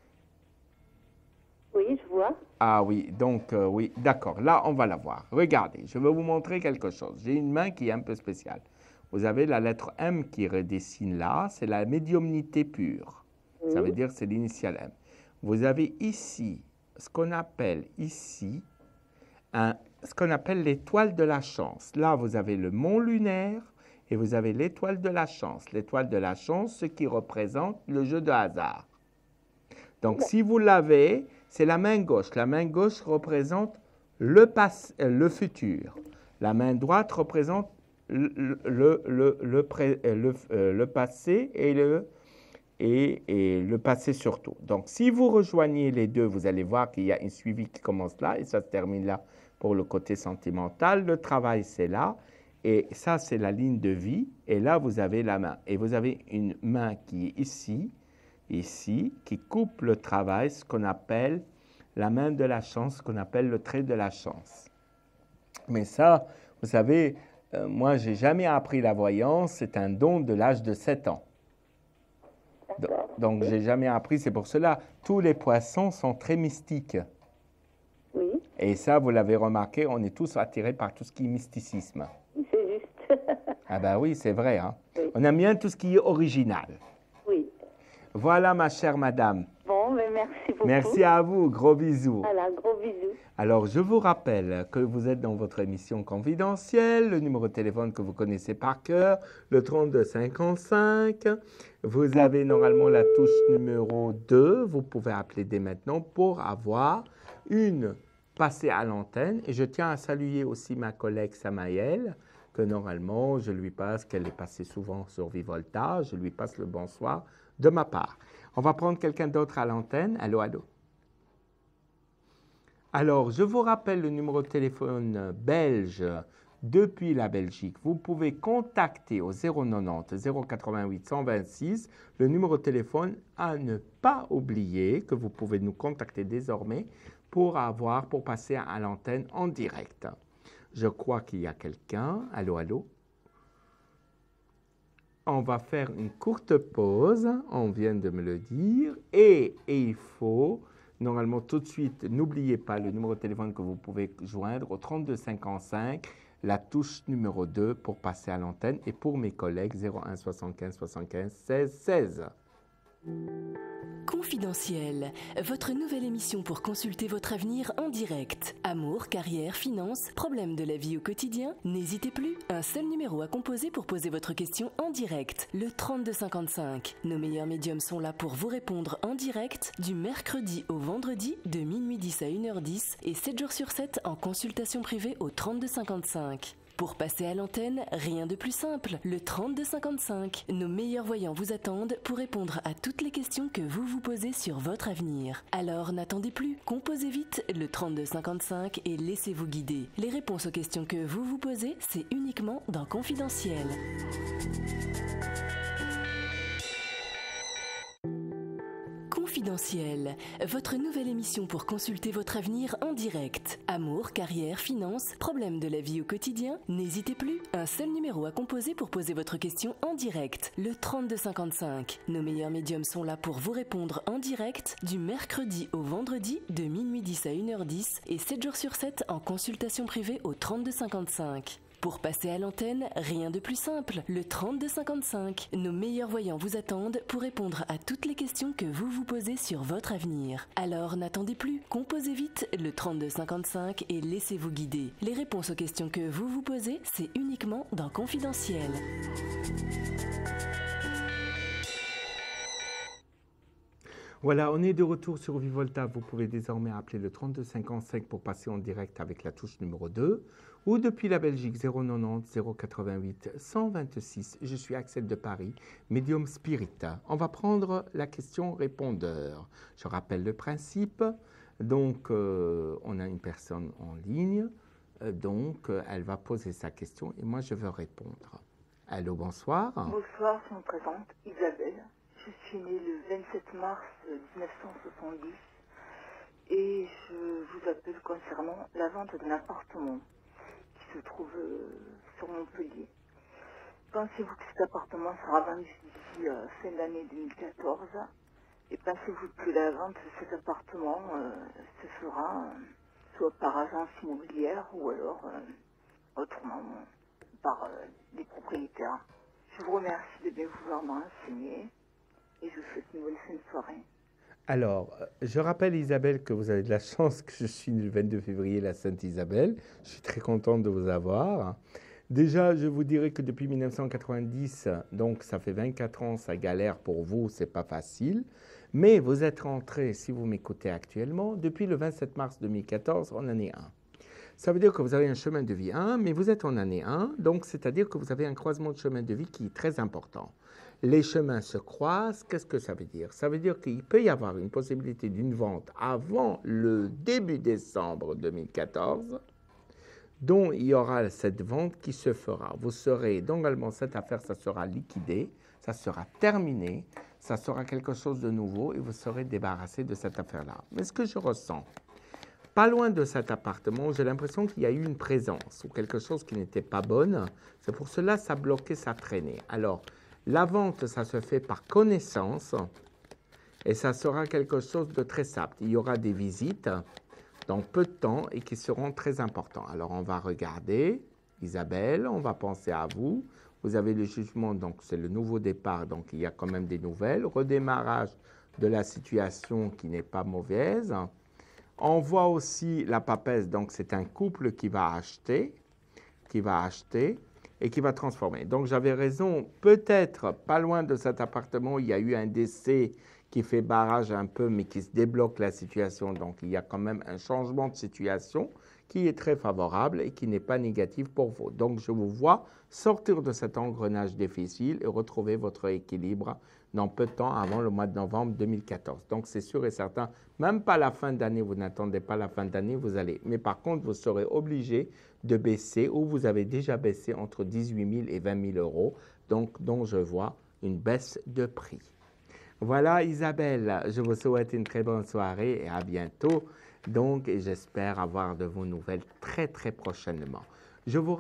Oui, je vois. Ah oui, donc euh, oui, d'accord. Là, on va la voir. Regardez, je vais vous montrer quelque chose. J'ai une main qui est un peu spéciale. Vous avez la lettre M qui redessine là, c'est la médiumnité pure. Oui. Ça veut dire que c'est l'initiale M. Vous avez ici, ce qu'on appelle ici, un, ce qu'on appelle l'étoile de la chance. Là, vous avez le mont lunaire et vous avez l'étoile de la chance. L'étoile de la chance, ce qui représente le jeu de hasard. Donc, si vous l'avez, c'est la main gauche. La main gauche représente le, passé, le futur. La main droite représente le, le, le, le, pré, le, le passé et le, et, et le passé surtout. Donc, si vous rejoignez les deux, vous allez voir qu'il y a un suivi qui commence là et ça se termine là pour le côté sentimental. Le travail, c'est là. Et ça, c'est la ligne de vie. Et là, vous avez la main. Et vous avez une main qui est ici, ici, qui coupe le travail, ce qu'on appelle la main de la chance, ce qu'on appelle le trait de la chance. Mais ça, vous savez, euh, moi, je n'ai jamais appris la voyance. C'est un don de l'âge de sept ans. Donc, donc je n'ai jamais appris. C'est pour cela, tous les poissons sont très mystiques. Oui. Et ça, vous l'avez remarqué, on est tous attirés par tout ce qui est mysticisme. C'est juste. Ah ben oui, c'est vrai. Hein? Oui. On aime bien tout ce qui est original. Oui. Voilà, ma chère madame. Bon, mais merci beaucoup. Merci à vous. Gros bisous. Voilà, gros bisous. Alors, je vous rappelle que vous êtes dans votre émission confidentielle, le numéro de téléphone que vous connaissez par cœur, le trente-deux cinquante-cinq. Vous avez normalement la touche numéro deux. Vous pouvez appeler dès maintenant pour avoir une passée à l'antenne. Et je tiens à saluer aussi ma collègue Samaëlle, que normalement, je lui passe, qu'elle est passée souvent sur Vivolta. Je lui passe le bonsoir de ma part. On va prendre quelqu'un d'autre à l'antenne. Allô, allô. Alors, je vous rappelle le numéro de téléphone belge depuis la Belgique. Vous pouvez contacter au zéro quatre-vingt-dix, zéro quatre-vingt-huit, cent vingt-six, le numéro de téléphone à ne pas oublier que vous pouvez nous contacter désormais pour avoir, pour passer à l'antenne en direct. Je crois qu'il y a quelqu'un. Allô, allô. On va faire une courte pause, on vient de me le dire, et, et il faut... Normalement, tout de suite, n'oubliez pas le numéro de téléphone que vous pouvez joindre au trente-deux cinquante-cinq, la touche numéro deux pour passer à l'antenne. Et pour mes collègues, zéro un soixante-quinze soixante-quinze seize seize. Confidentiel, votre nouvelle émission pour consulter votre avenir en direct. Amour, carrière, finances, problèmes de la vie au quotidien. N'hésitez plus, un seul numéro à composer pour poser votre question en direct. Le trente-deux cinquante-cinq. Nos meilleurs médiums sont là pour vous répondre en direct du mercredi au vendredi de minuit dix à une heure dix et sept jours sur sept en consultation privée au trente-deux cinquante-cinq. Pour passer à l'antenne, rien de plus simple, le trente-deux cinquante-cinq. Nos meilleurs voyants vous attendent pour répondre à toutes les questions que vous vous posez sur votre avenir. Alors n'attendez plus, composez vite le trente-deux cinquante-cinq et laissez-vous guider. Les réponses aux questions que vous vous posez, c'est uniquement dans Confidentiel. Confidentiel, votre nouvelle émission pour consulter votre avenir en direct. Amour, carrière, finances, problèmes de la vie au quotidien. N'hésitez plus, un seul numéro à composer pour poser votre question en direct. Le trente-deux cinquante-cinq. Nos meilleurs médiums sont là pour vous répondre en direct du mercredi au vendredi de minuit dix à une heure dix et sept jours sur sept en consultation privée au trente-deux cinquante-cinq. Pour passer à l'antenne, rien de plus simple, le trente-deux cinquante-cinq. Nos meilleurs voyants vous attendent pour répondre à toutes les questions que vous vous posez sur votre avenir. Alors n'attendez plus, composez vite le trente-deux cinquante-cinq et laissez-vous guider. Les réponses aux questions que vous vous posez, c'est uniquement dans Confidentiel. Voilà, on est de retour sur Vivolta. Vous pouvez désormais appeler le trente-deux cinquante-cinq pour passer en direct avec la touche numéro deux ou depuis la Belgique zéro quatre-vingt-dix zéro quatre-vingt-huit cent vingt-six. Je suis Axel de Paris, médium spirit. On va prendre la question répondeur. Je rappelle le principe. Donc, euh, on a une personne en ligne. Euh, donc, euh, elle va poser sa question et moi, je veux répondre. Allô, bonsoir. Bonsoir, je me présente Isabelle. Je suis née le vingt-sept mars mille neuf cent soixante-dix et je vous appelle concernant la vente d'un appartement qui se trouve euh, sur Montpellier. Pensez-vous que cet appartement sera vendu d'ici euh, fin d'année deux mille quatorze et pensez-vous que la vente de cet appartement euh, se fera euh, soit par agence immobilière ou alors euh, autrement euh, par euh, des propriétaires? Je vous remercie de bien vouloir me renseigner. Et je vous souhaite une bonne fin de soirée. Alors, je rappelle Isabelle que vous avez de la chance que je suis le vingt-deux février, la Sainte Isabelle. Je suis très contente de vous avoir. Déjà, je vous dirais que depuis mille neuf cent quatre-vingt-dix, donc ça fait vingt-quatre ans, ça galère pour vous, c'est pas facile. Mais vous êtes rentré, si vous m'écoutez actuellement, depuis le vingt-sept mars deux mille quatorze en année un. Ça veut dire que vous avez un chemin de vie un, mais vous êtes en année un, donc c'est-à-dire que vous avez un croisement de chemin de vie qui est très important. Les chemins se croisent, qu'est-ce que ça veut dire? Ça veut dire qu'il peut y avoir une possibilité d'une vente avant le début décembre deux mille quatorze, dont il y aura cette vente qui se fera. Vous serez, normalement, cette affaire, ça sera liquidé, ça sera terminé, ça sera quelque chose de nouveau et vous serez débarrassé de cette affaire-là. Mais ce que je ressens, pas loin de cet appartement, j'ai l'impression qu'il y a eu une présence ou quelque chose qui n'était pas bonne. C'est pour cela que ça bloquait, ça traînait. Alors, la vente, ça se fait par connaissance et ça sera quelque chose de très simple. Il y aura des visites dans peu de temps et qui seront très importants. Alors, on va regarder, Isabelle, on va penser à vous. Vous avez le jugement, donc c'est le nouveau départ, donc il y a quand même des nouvelles. Redémarrage de la situation qui n'est pas mauvaise. On voit aussi la papesse, donc c'est un couple qui va acheter, qui va acheter et qui va transformer. Donc j'avais raison, peut-être pas loin de cet appartement, il y a eu un décès qui fait barrage un peu, mais qui se débloque la situation. Donc il y a quand même un changement de situation qui est très favorable et qui n'est pas négatif pour vous. Donc je vous vois sortir de cet engrenage difficile et retrouver votre équilibre dans peu de temps avant le mois de novembre deux mille quatorze. Donc c'est sûr et certain, même pas la fin d'année, vous n'attendez pas la fin d'année, vous allez. Mais par contre, vous serez obligé de baisser, ou vous avez déjà baissé entre dix-huit mille et vingt mille euros, donc dont je vois une baisse de prix. Voilà Isabelle, je vous souhaite une très bonne soirée et à bientôt. Donc, et j'espère avoir de vos nouvelles très très prochainement. Je vous...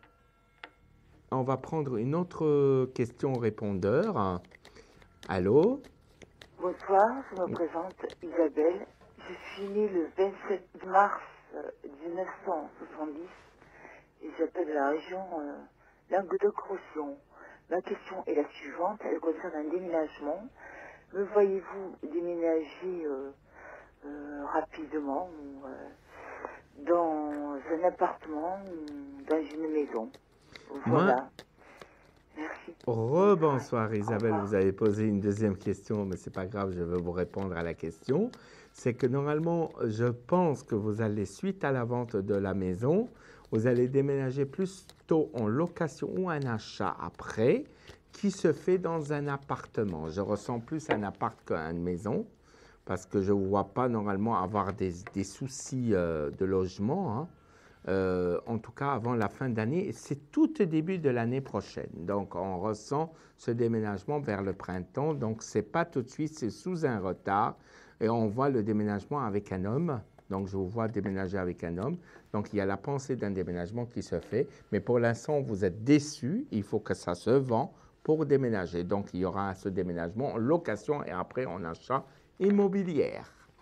On va prendre une autre question répondeur. Allô? Bonsoir, je me présente Isabelle. Je suis née le vingt-sept mars mille neuf cent soixante-dix et j'appelle la région euh, Languedoc-Roussillon. Ma question est la suivante, elle concerne un déménagement. me voyez-vous déménager euh, euh, rapidement ou, euh, dans un appartement ou dans une maison? Voilà. Moi, Merci. rebonsoir Isabelle, revoir. vous avez posé une deuxième question, mais c'est pas grave, je vais vous répondre à la question. C'est que normalement, je pense que vous allez, suite à la vente de la maison, vous allez déménager plutôt en location ou un achat après, qui se fait dans un appartement. Je ressens plus un appart qu'une maison, parce que je ne vois pas normalement avoir des, des soucis euh, de logement, hein. Euh, en tout cas avant la fin d'année, c'est tout au début de l'année prochaine. Donc, on ressent ce déménagement vers le printemps. Donc, ce n'est pas tout de suite, c'est sous un retard. Et on voit le déménagement avec un homme. Donc, je vous vois déménager avec un homme. Donc, il y a la pensée d'un déménagement qui se fait. Mais pour l'instant, vous êtes déçus. Il faut que ça se vend pour déménager. Donc, il y aura ce déménagement en location et après en achat immobilier.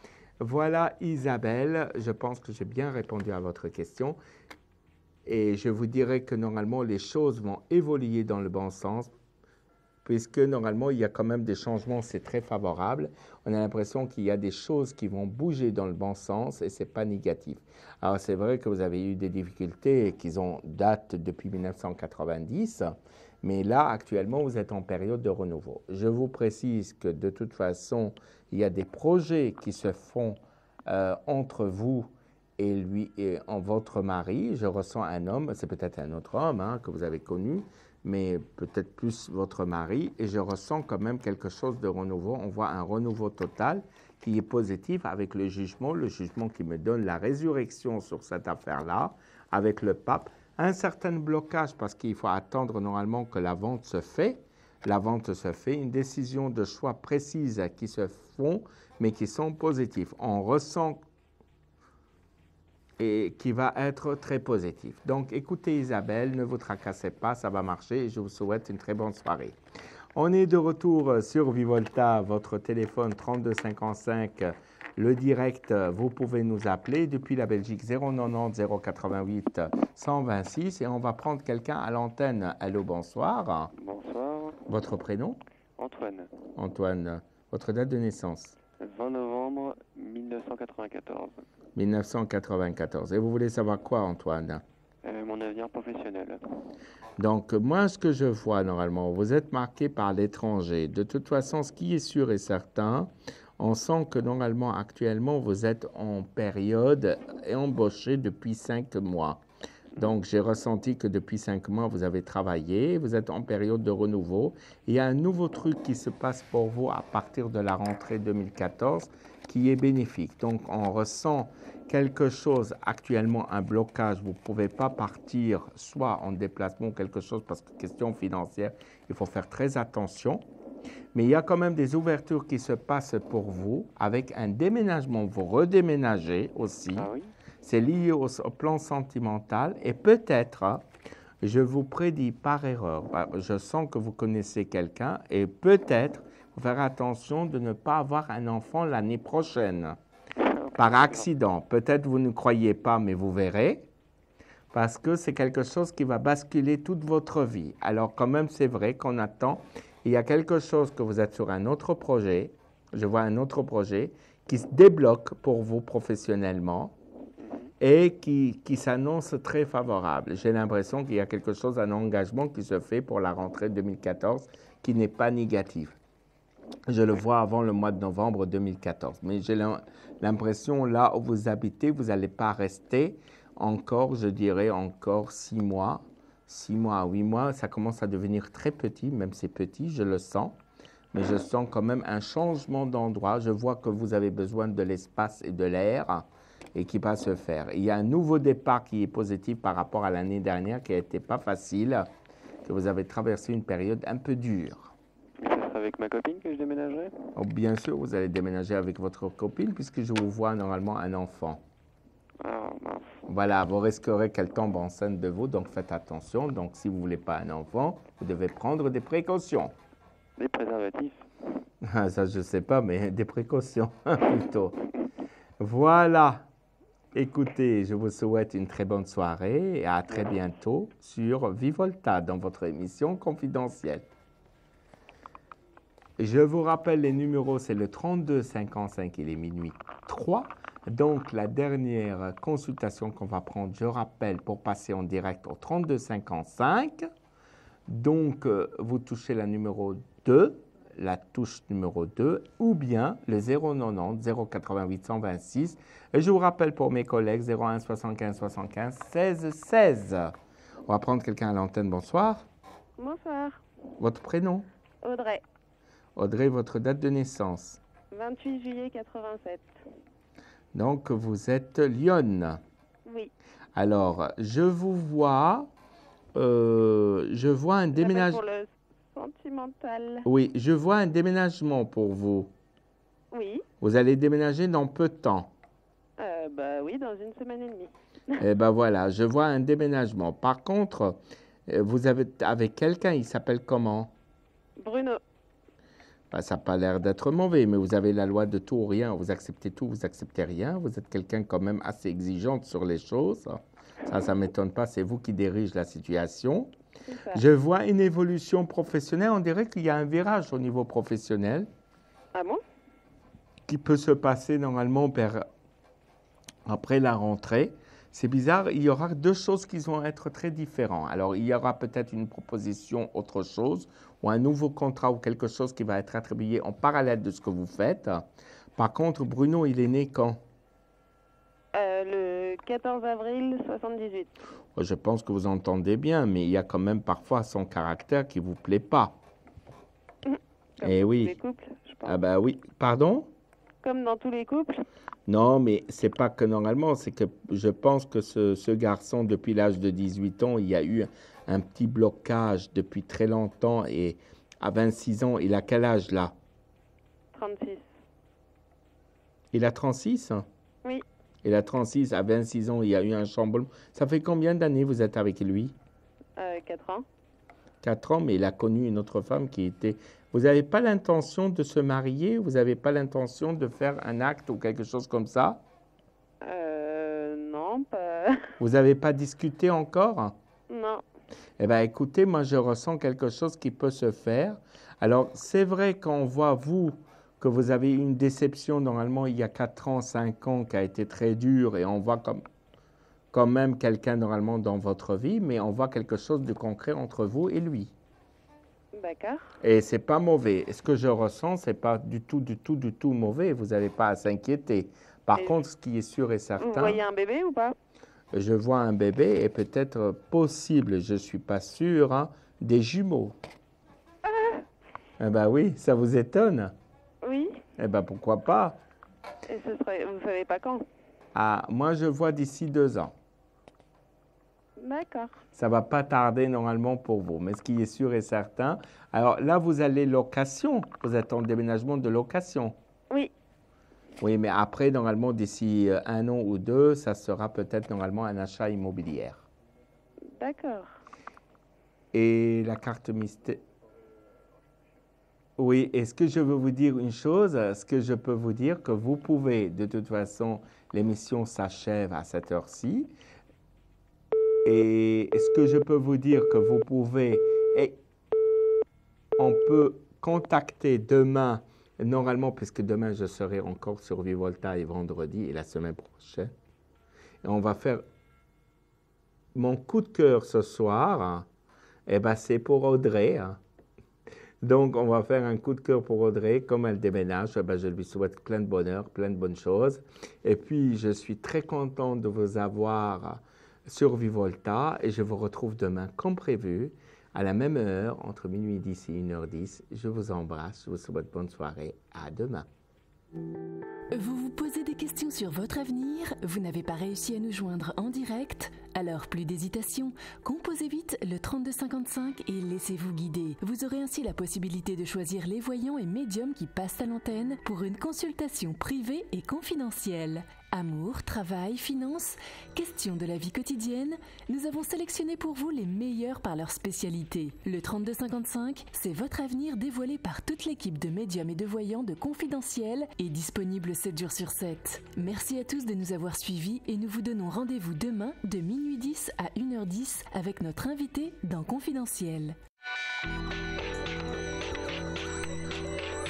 Voilà Isabelle, je pense que j'ai bien répondu à votre question et je vous dirais que normalement les choses vont évoluer dans le bon sens puisque normalement il y a quand même des changements, c'est très favorable. On a l'impression qu'il y a des choses qui vont bouger dans le bon sens et ce n'est pas négatif. Alors c'est vrai que vous avez eu des difficultés qui ont date depuis mille neuf cent quatre-vingt-dix, mais là actuellement vous êtes en période de renouveau. Je vous précise que de toute façon, il y a des projets qui se font euh, entre vous et lui et en votre mari. Je ressens un homme, c'est peut-être un autre homme hein, que vous avez connu, mais peut-être plus votre mari. Et je ressens quand même quelque chose de renouveau. On voit un renouveau total qui est positif avec le jugement, le jugement qui me donne la résurrection sur cette affaire-là, avec le pape. Un certain blocage parce qu'il faut attendre normalement que la vente se fait. La vente se fait, une décision de choix précise qui se font, mais qui sont positifs. On ressent et qui va être très positif. Donc, écoutez Isabelle, ne vous tracassez pas, ça va marcher et je vous souhaite une très bonne soirée. On est de retour sur Vivolta, votre téléphone trente-deux cinquante-cinq, le direct, vous pouvez nous appeler depuis la Belgique zéro neuf zéro quatre-vingt-huit cent vingt-six et on va prendre quelqu'un à l'antenne. Allô, bonsoir. Bonsoir. Votre prénom? Antoine. Antoine. Votre date de naissance? vingt novembre mille neuf cent quatre-vingt-quatorze. mille neuf cent quatre-vingt-quatorze. Et vous voulez savoir quoi, Antoine? Euh, mon avenir professionnel. Donc, moi, ce que je vois normalement, vous êtes marqué par l'étranger. De toute façon, ce qui est sûr et certain, on sent que normalement, actuellement, vous êtes en période embauché depuis cinq mois. Donc, j'ai ressenti que depuis cinq mois, vous avez travaillé, vous êtes en période de renouveau. Il y a un nouveau truc qui se passe pour vous à partir de la rentrée deux mille quatorze qui est bénéfique. Donc, on ressent quelque chose, actuellement un blocage. Vous ne pouvez pas partir soit en déplacement ou quelque chose parce que question financière, il faut faire très attention. Mais il y a quand même des ouvertures qui se passent pour vous avec un déménagement. Vous redéménagez aussi. Ah oui? C'est lié au, au plan sentimental et peut-être, je vous prédis par erreur, je sens que vous connaissez quelqu'un et peut-être faire attention de ne pas avoir un enfant l'année prochaine par accident. Peut-être vous ne croyez pas, mais vous verrez parce que c'est quelque chose qui va basculer toute votre vie. Alors quand même, c'est vrai qu'on attend. Il y a quelque chose que vous êtes sur un autre projet, je vois un autre projet qui se débloque pour vous professionnellement et qui, qui s'annonce très favorable. J'ai l'impression qu'il y a quelque chose, un engagement qui se fait pour la rentrée deux mille quatorze qui n'est pas négatif. Je le vois avant le mois de novembre deux mille quatorze. Mais j'ai l'impression, là où vous habitez, vous n'allez pas rester encore, je dirais, encore six mois. Six mois à huit mois, ça commence à devenir très petit, même c'est petit, je le sens. Mais je sens quand même un changement d'endroit. Je vois que vous avez besoin de l'espace et de l'air et qui va se faire. Il y a un nouveau départ qui est positif par rapport à l'année dernière qui n'était pas facile, que vous avez traversé une période un peu dure. Mais ça sera avec ma copine que je déménagerai? Oh, bien sûr, vous allez déménager avec votre copine puisque je vous vois normalement un enfant. Ah, mince. Voilà, vous risquerez qu'elle tombe enceinte de vous, donc faites attention. Donc si vous ne voulez pas un enfant, vous devez prendre des précautions. Des préservatifs? Ah, ça, je ne sais pas, mais des précautions plutôt. Voilà. Écoutez, je vous souhaite une très bonne soirée et à très bientôt sur Vivolta dans votre émission confidentielle. Je vous rappelle les numéros, c'est le trente-deux cinquante-cinq et les minuit trois. Donc, la dernière consultation qu'on va prendre, je rappelle, pour passer en direct au trente-deux cinquante-cinq. Donc, euh, vous touchez la numéro deux, la touche numéro deux, ou bien le zéro quatre-vingt-dix, zéro quatre-vingt-huit, cent vingt-six. Et je vous rappelle pour mes collègues, zéro un soixante-quinze soixante-quinze seize seize. On va prendre quelqu'un à l'antenne. Bonsoir. Bonsoir. Votre prénom? Audrey. Audrey, votre date de naissance? vingt-huit juillet quatre-vingt-sept. Donc, vous êtes Lyonne. Oui. Alors, je vous vois, euh, je vois un déménagement. Pour le sentimental. Oui, je vois un déménagement pour vous. Oui. Vous allez déménager dans peu de temps. Euh, bah oui, dans une semaine et demie. Eh ben voilà, je vois un déménagement. Par contre, vous avez avec quelqu'un, il s'appelle comment? Bruno. Ben, ça n'a pas l'air d'être mauvais, mais vous avez la loi de tout ou rien. Vous acceptez tout, vous acceptez rien. Vous êtes quelqu'un quand même assez exigeante sur les choses. Ça, ça ne m'étonne pas, c'est vous qui dirigez la situation. Je vois une évolution professionnelle. On dirait qu'il y a un virage au niveau professionnel. Ah bon? Qui peut se passer normalement per... après la rentrée. C'est bizarre, il y aura deux choses qui vont être très différentes. Alors, il y aura peut-être une proposition, autre chose, ou un nouveau contrat ou quelque chose qui va être attribué en parallèle de ce que vous faites. Par contre, Bruno, il est né quand? euh, Le quatorze avril soixante-dix-huit. Je pense que vous entendez bien, mais il y a quand même parfois son caractère qui ne vous plaît pas. Comme Eh dans oui. tous les couples, je pense. Ah ben oui. Pardon? Comme dans tous les couples. Non, mais c'est pas que normalement, c'est que je pense que ce, ce garçon, depuis l'âge de dix-huit ans, il y a eu un petit blocage depuis très longtemps et à vingt-six ans, il a quel âge là? trente-six. Il a trente-six? Oui. Il a trente-six, à vingt-six ans, il y a eu un chamboulement. Ça fait combien d'années vous êtes avec lui? Euh, quatre ans. quatre ans, mais il a connu une autre femme qui était... Vous n'avez pas l'intention de se marier? Vous n'avez pas l'intention de faire un acte ou quelque chose comme ça? Euh, non, pas... Vous n'avez pas discuté encore? Non. Eh bien, écoutez, moi, je ressens quelque chose qui peut se faire. Alors, c'est vrai qu'on voit, vous, que vous avez eu une déception, normalement, il y a quatre ans, cinq ans, qui a été très dure, et on voit comme, quand même quelqu'un, normalement, dans votre vie, mais on voit quelque chose de concret entre vous et lui. D'accord. Et c'est pas mauvais. Ce que je ressens, c'est pas du tout, du tout, du tout mauvais. Vous n'avez pas à s'inquiéter. Par et contre, ce qui est sûr et certain... Vous voyez un bébé ou pas? Je vois un bébé et peut-être possible, je ne suis pas sûr, hein, des jumeaux. Ah. Eh bien oui, ça vous étonne? Oui. Eh bien pourquoi pas? Et ce serait, vous ne savez pas quand? Ah, moi je vois d'ici deux ans. D'accord. Ça ne va pas tarder normalement pour vous, mais ce qui est sûr et certain... Alors là, vous allez location, vous êtes en déménagement de location. Oui. Oui, mais après, normalement, d'ici un an ou deux, ça sera peut-être normalement un achat immobilier. D'accord. Et la carte mystère... Oui, est-ce que je veux vous dire une chose? Ce que je peux vous dire, que vous pouvez, de toute façon, l'émission s'achève à cette heure-ci. Et est-ce que je peux vous dire que vous pouvez... Et on peut contacter demain... Normalement, puisque demain, je serai encore sur Vivolta et vendredi et la semaine prochaine. Et on va faire mon coup de cœur ce soir. Hein, eh ben, c'est pour Audrey. Hein. Donc, on va faire un coup de cœur pour Audrey. Comme elle déménage, eh ben, je lui souhaite plein de bonheur, plein de bonnes choses. Et puis, je suis très content de vous avoir sur Vivolta et je vous retrouve demain comme prévu. À la même heure, entre minuit dix et une heure dix, je vous embrasse, je vous souhaite bonne soirée, à demain. Vous vous posez des questions sur votre avenir? Vous n'avez pas réussi à nous joindre en direct? Alors plus d'hésitation, composez vite le trente-deux cinquante-cinq et laissez-vous guider. Vous aurez ainsi la possibilité de choisir les voyants et médiums qui passent à l'antenne pour une consultation privée et confidentielle. Amour, travail, finances, questions de la vie quotidienne, nous avons sélectionné pour vous les meilleurs par leur spécialité. Le trente-deux cinquante-cinq, c'est votre avenir dévoilé par toute l'équipe de médiums et de voyants de Confidentiel et disponible sept jours sur sept. Merci à tous de nous avoir suivis et nous vous donnons rendez-vous demain de minuit dix à une heure dix avec notre invité dans Confidentiel.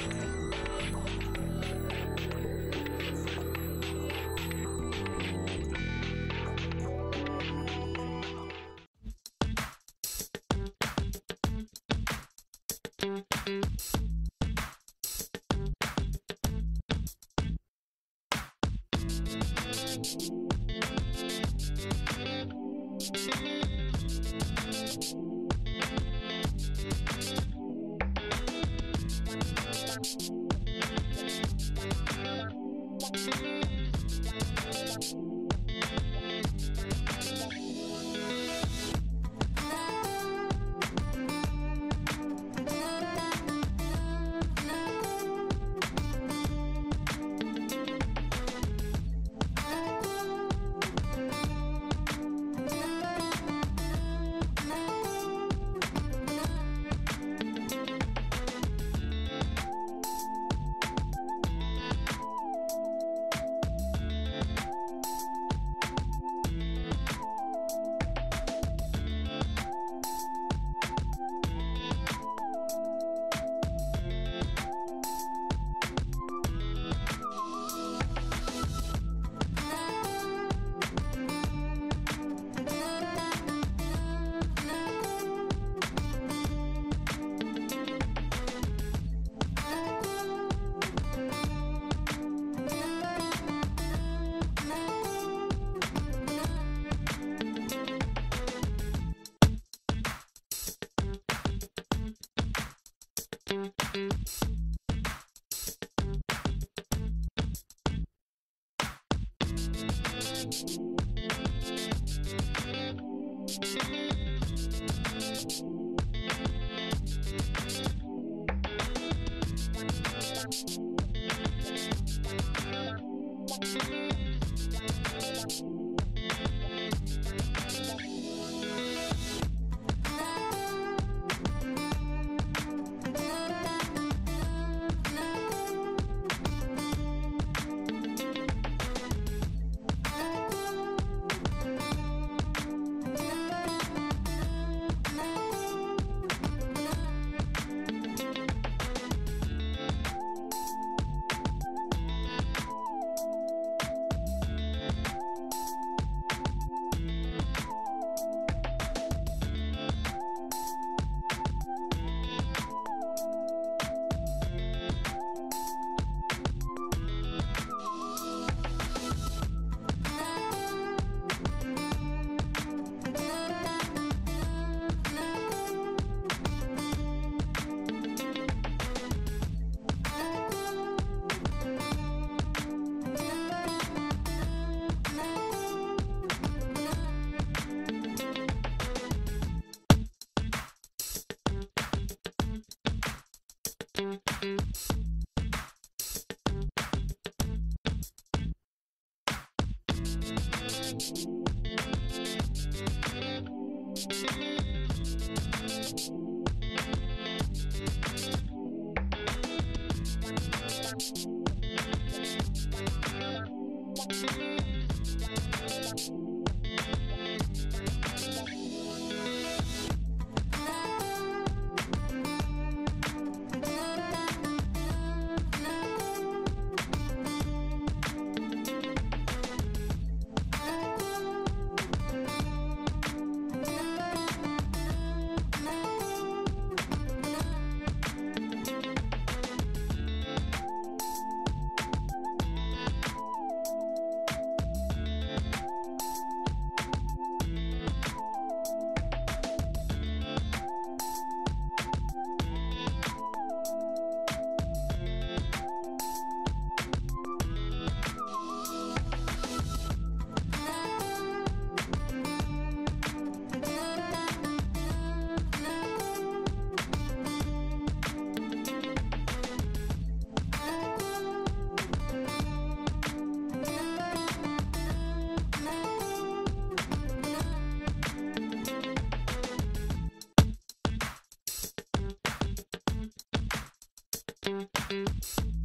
Thank you.